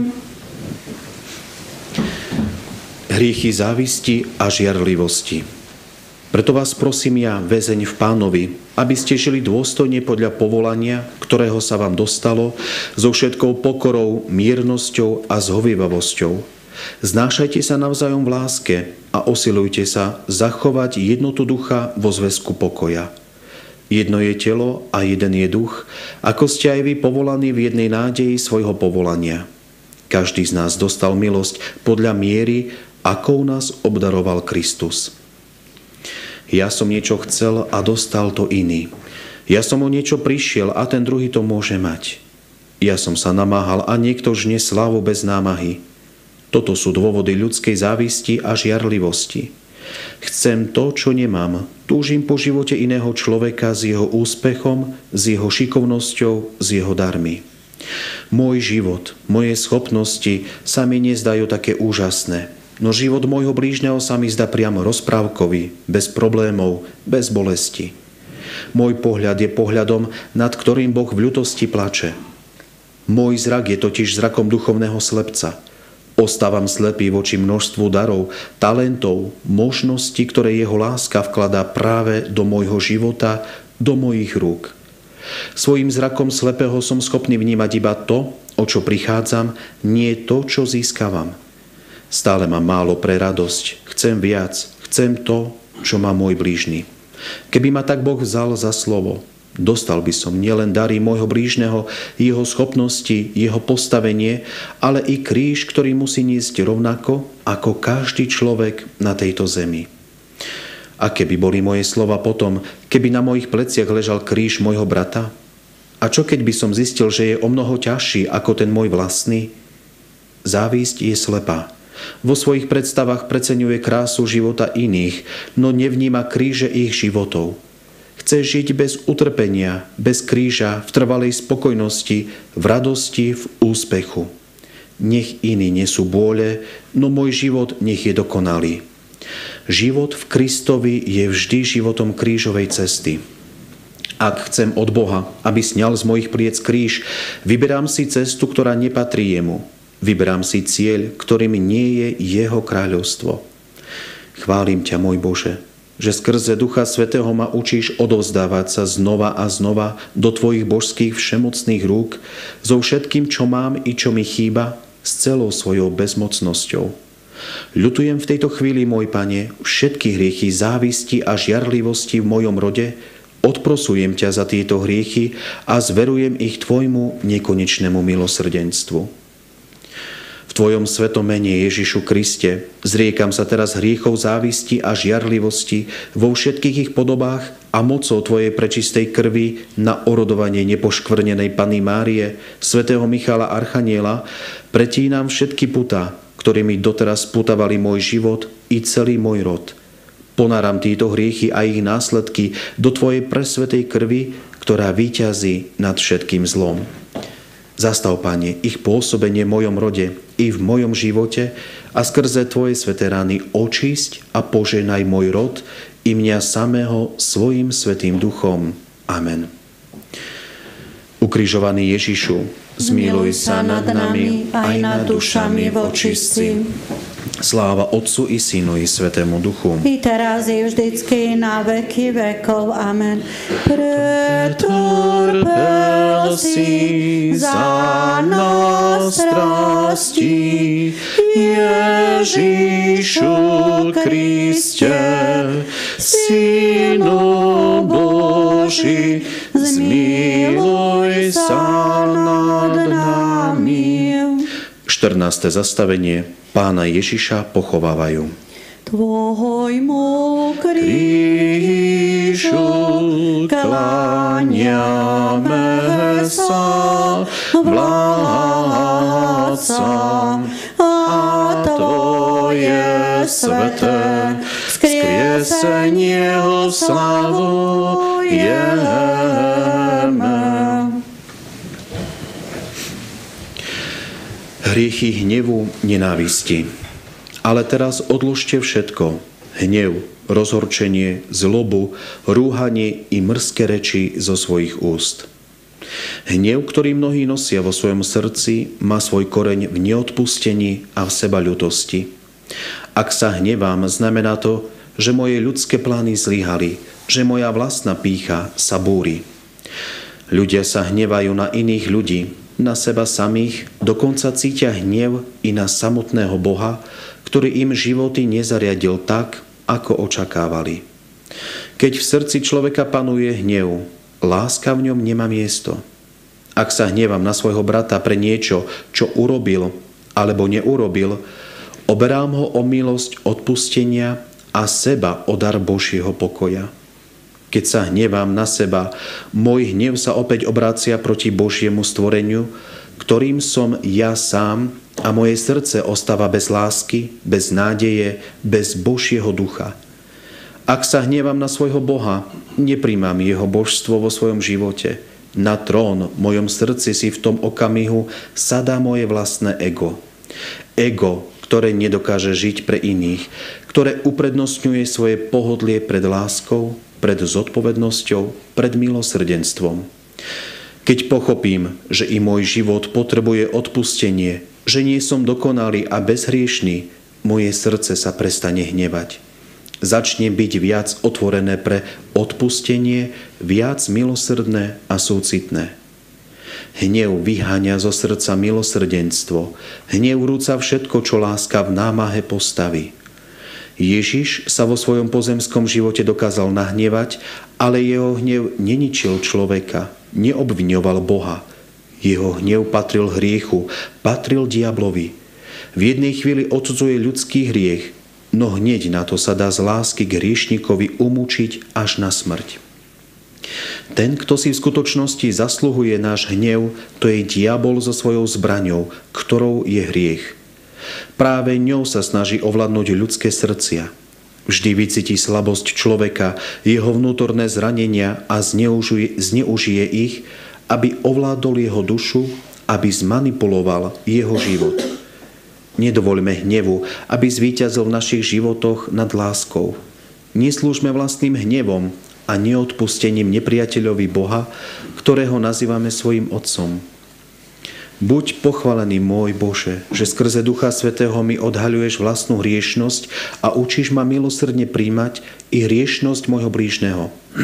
Hriechy závisti a žiarlivosti. Preto vás prosím ja, väzeň v Pánovi, aby ste žili dôstojne podľa povolania, ktorého sa vám dostalo, so všetkou pokorou, miernosťou a zhovievavosťou. Znášajte sa navzájom v láske a usilujte sa zachovať jednotu ducha vo zväzku pokoja. Jedno je telo a jeden je duch, ako ste aj vy povolaní v jednej nádeji svojho povolania. Každý z nás dostal milosť podľa miery, akou nás obdaroval Kristus. Ja som niečo chcel a dostal to iný. Ja som o niečo prišiel a ten druhý to môže mať. Ja som sa namáhal a niekto žne slávu bez námahy. Toto sú dôvody ľudskej závisti a žiarlivosti. Chcem to, čo nemám. Túžim po živote iného človeka s jeho úspechom, s jeho šikovnosťou, s jeho darmi. Môj život, moje schopnosti sa mi nezdajú také úžasné, no život môjho blížneho sa mi zdá priamo rozprávkový, bez problémov, bez bolesti. Môj pohľad je pohľadom, nad ktorým Boh v ľutosti plače. Môj zrak je totiž zrakom duchovného slepca. Ostávam slepý voči množstvu darov, talentov, možností, ktoré jeho láska vkladá práve do môjho života, do mojich rúk. Svojím zrakom slepého som schopný vnímať iba to, o čo prichádzam, nie to, čo získavam. Stále mám málo pre radosť. Chcem viac. Chcem to, čo má môj blížny. Keby ma tak Boh vzal za slovo, dostal by som nielen dary môjho blížneho, jeho schopnosti, jeho postavenie, ale i kríž, ktorý musí niesť rovnako ako každý človek na tejto zemi. A keby boli moje slova potom, keby na mojich pleciach ležal kríž môjho brata? A čo keď by som zistil, že je o mnoho ťažší ako ten môj vlastný? Závisť je slepá. Vo svojich predstavách preceňuje krásu života iných, no nevníma kríže ich životov. Chce žiť bez utrpenia, bez kríža, v trvalej spokojnosti, v radosti, v úspechu. Nech iní nesú bôle, no môj život nech je dokonalý. Život v Kristovi je vždy životom krížovej cesty. Ak chcem od Boha, aby sňal z mojich pliec kríž, vyberám si cestu, ktorá nepatrí jemu. Vyberám si cieľ, ktorým nie je jeho kráľovstvo. Chválim ťa, môj Bože, že skrze Ducha Svätého ma učíš odovzdávať sa znova a znova do tvojich božských všemocných rúk so všetkým, čo mám i čo mi chýba, s celou svojou bezmocnosťou. Ľutujem v tejto chvíli, môj Pane, všetky hriechy závisti a žiarlivosti v mojom rode, odprosujem ťa za tieto hriechy a zverujem ich tvojmu nekonečnému milosrdenstvu. V tvojom svetom mene Ježišu Kriste zriekam sa teraz hriechov závisti a žiarlivosti vo všetkých ich podobách a mocou tvojej prečistej krvi na orodovanie nepoškvrnenej Panny Márie, svätého Michala Archaniela, pretínam všetky putá, ktorými doteraz putávali môj život i celý môj rod. Ponáram títo hriechy a ich následky do tvojej presvätej krvi, ktorá víťazí nad všetkým zlom. Zastav, Pane, ich pôsobenie v mojom rode i v mojom živote a skrze tvoje sväté rany očisť a poženaj môj rod i mňa samého svojim svätým duchom. Amen. Ukrižovaný Ježišu, zmiluj sa nad nami aj nad dušami vočistí. Sláva Otcu i Synu i Svätému Duchu. I teraz i vždycky na veky vekov. Amen. Pretrpel si za nás strasti, Ježišu Kriste, Synu Boží, zmiluj sa nad nami. štrnáste zastavenie. Pána Ježiša pochovávajú. Tvojmu krížu kláňame sa, vládca, a tvoje sveté vzkriesenie oslavujeme. Hriechy hnevu, nenávisti. Ale teraz odložte všetko. Hnev, rozhorčenie, zlobu, rúhanie i mrzké reči zo svojich úst. Hnev, ktorý mnohí nosia vo svojom srdci, má svoj koreň v neodpustení a v sebaľutosti. Ak sa hnevám, znamená to, že moje ľudské plány zlyhali, že moja vlastná pýcha sa búri. Ľudia sa hnevajú na iných ľudí, na seba samých, dokonca cítia hnev i na samotného Boha, ktorý im životy nezariadil tak, ako očakávali. Keď v srdci človeka panuje hnev, láska v ňom nemá miesto. Ak sa hnevam na svojho brata pre niečo, čo urobil alebo neurobil, oberám ho o milosť odpustenia a seba o dar Božieho pokoja. Keď sa hnevám na seba, môj hnev sa opäť obrácia proti Božiemu stvoreniu, ktorým som ja sám a moje srdce ostáva bez lásky, bez nádeje, bez Božieho ducha. Ak sa hnievam na svojho Boha, nepríjmam jeho božstvo vo svojom živote. Na trón v mojom srdci si v tom okamihu sadá moje vlastné ego. Ego, ktoré nedokáže žiť pre iných, ktoré uprednostňuje svoje pohodlie pred láskou, pred zodpovednosťou, pred milosrdenstvom. Keď pochopím, že i môj život potrebuje odpustenie, že nie som dokonalý a bezhriešný, moje srdce sa prestane hnevať. Začne byť viac otvorené pre odpustenie, viac milosrdné a súcitné. Hnev vyháňa zo srdca milosrdenstvo. Hnev rúca všetko, čo láska v námahe postaví. Ježiš sa vo svojom pozemskom živote dokázal nahnevať, ale jeho hnev neničil človeka, neobviňoval Boha. Jeho hnev patril hriechu, patril diablovi. V jednej chvíli odsudzuje ľudský hriech, no hneď na to sa dá z lásky k hriešnikovi umúčiť až na smrť. Ten, kto si v skutočnosti zasluhuje náš hnev, to je diabol so svojou zbraňou, ktorou je hriech. Práve ňou sa snaží ovládnuť ľudské srdcia. Vždy vycíti slabosť človeka, jeho vnútorné zranenia a zneužije, zneužije ich, aby ovládol jeho dušu, aby zmanipuloval jeho život. Nedovoľme hnevu, aby zvíťazil v našich životoch nad láskou. Neslúžme vlastným hnevom a neodpustením nepriateľovi Boha, ktorého nazývame svojim Otcom. Buď pochválený môj Bože, že skrze Ducha Svätého mi odhaľuješ vlastnú hriešnosť a učíš ma milosrdne príjmať i hriešnosť môjho blížneho.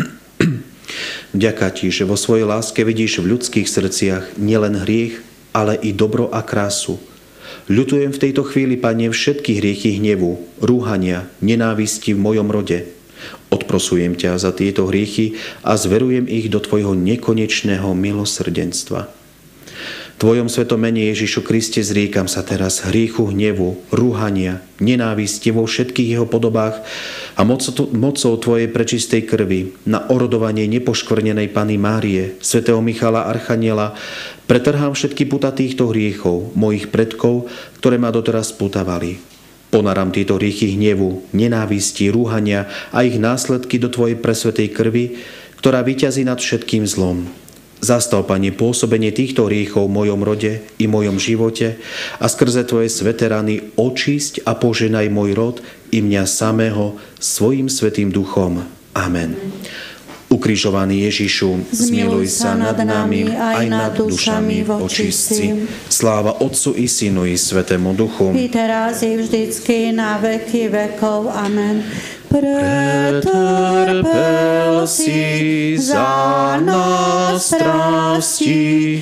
Vďaka Ti, že vo svojej láske vidíš v ľudských srdciach nielen hriech, ale i dobro a krásu. Ľutujem v tejto chvíli, Pane, všetky hriechy hnevu, rúhania, nenávisti v mojom rode. Odprosujem ťa za tieto hriechy a zverujem ich do Tvojho nekonečného milosrdenstva. V Tvojom svetom mene Ježišu Kriste zriekam sa teraz hriechu hnevu, rúhania, nenávisti vo všetkých jeho podobách a mocou Tvojej prečistej krvi na orodovanie nepoškvrnenej Panny Márie, svätého Michala Archaniela, pretrhám všetky puta týchto hriechov, mojich predkov, ktoré ma doteraz putávali. Ponáram tieto hriechy hnevu, nenávisti, rúhania a ich následky do Tvojej presvätej krvi, ktorá vyťazí nad všetkým zlom. Zastav, Pane, pôsobenie týchto hriechov v mojom rode i mojom živote a skrze Tvoje sväté rany očisť a poženaj môj rod i mňa samého svojím svätým duchom. Amen. Ukrižovaný Ježišu, zmiluj sa nad nami aj nad dušami v očistci. Sláva Otcu i Synu i Svätému Duchu. I teraz i vždycky na veky vekov. Amen. Pretrpel si za nás strasti,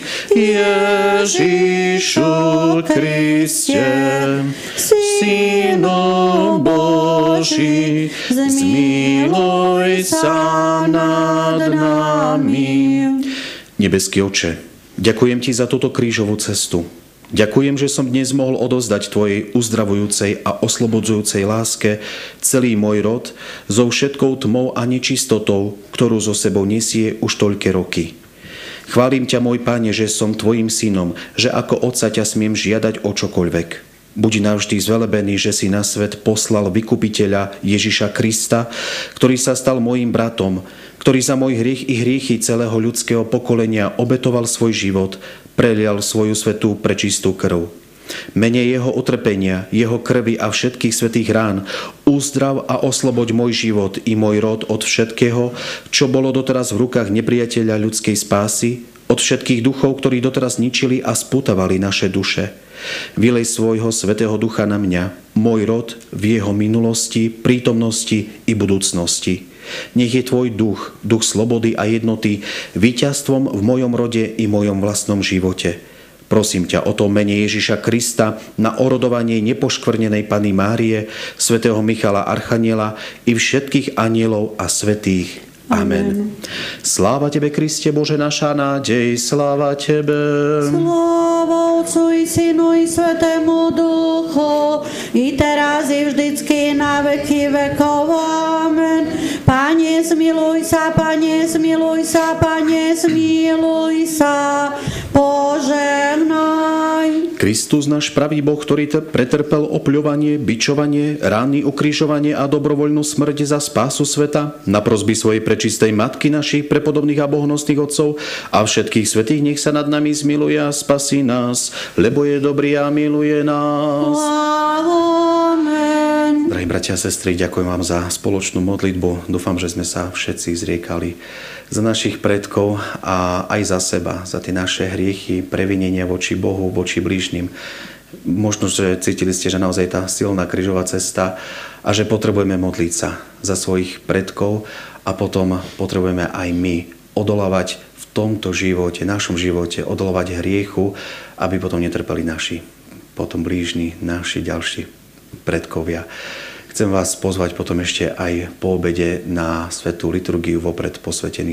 Ježišu Kriste, Synu Boží, zmiluj sa nad nami. Nebeský Oče, ďakujem Ti za túto krížovú cestu. Ďakujem, že som dnes mohol odozdať Tvojej uzdravujúcej a oslobodzujúcej láske celý môj rod so všetkou tmou a nečistotou, ktorú so sebou nesie už toľké roky. Chválim ťa, môj Páne, že som Tvojim synom, že ako Otca ťa smiem žiadať o čokoľvek. Buď navždy zvelebený, že si na svet poslal vykupiteľa Ježiša Krista, ktorý sa stal mojím bratom, ktorý za môj hriech i hriechy celého ľudského pokolenia obetoval svoj život, prelial svoju svätú prečistú krv. Mene jeho utrpenia, jeho krvi a všetkých svätých rán uzdrav a osloboď môj život i môj rod od všetkého, čo bolo doteraz v rukách nepriateľa ľudskej spásy, od všetkých duchov, ktorí doteraz ničili a spútavali naše duše. Vylej svojho svätého ducha na mňa, môj rod v jeho minulosti, prítomnosti i budúcnosti. Nech je Tvoj duch, duch slobody a jednoty, víťazstvom v mojom rode i mojom vlastnom živote. Prosím ťa o to mene Ježiša Krista na orodovanie nepoškvrnenej Panny Márie, svätého Michala Archaniela i všetkých anielov a svätých. Amen. Amen. Sláva Tebe, Kriste, Bože naša nádej, sláva Tebe. Sláva Otcu i Synu i Svätému Duchu, i teraz i vždycky na veky vekov. Amen. Pane, zmiluj sa, Pane, zmiluj sa, Pane, zmiluj sa, požehnaj. Kristus, náš pravý Boh, ktorý pretrpel opľovanie, bičovanie, rány, ukrižovanie a dobrovoľnú smrť za spásu sveta, na prosby svojej prečistej matky, našich prepodobných a bohonostných otcov a všetkých svätých, nech sa nad nami zmiluje a spasí nás, lebo je dobrý a miluje nás. Amen. Drahí bratia a sestry, ďakujem vám za spoločnú modlitbu. Dúfam, že sme sa všetci zriekali za našich predkov a aj za seba, za tie naše hriechy, previnenia voči Bohu, voči blížnym. Možno, že cítili ste, že naozaj tá silná krížová cesta a že potrebujeme modliť sa za svojich predkov a potom potrebujeme aj my odolávať v tomto živote, našom živote, odolávať hriechu, aby potom netrpeli naši, potom blížni, naši ďalší predkovia. Chcem vás pozvať potom ešte aj po obede na svätú liturgiu vopred posvätený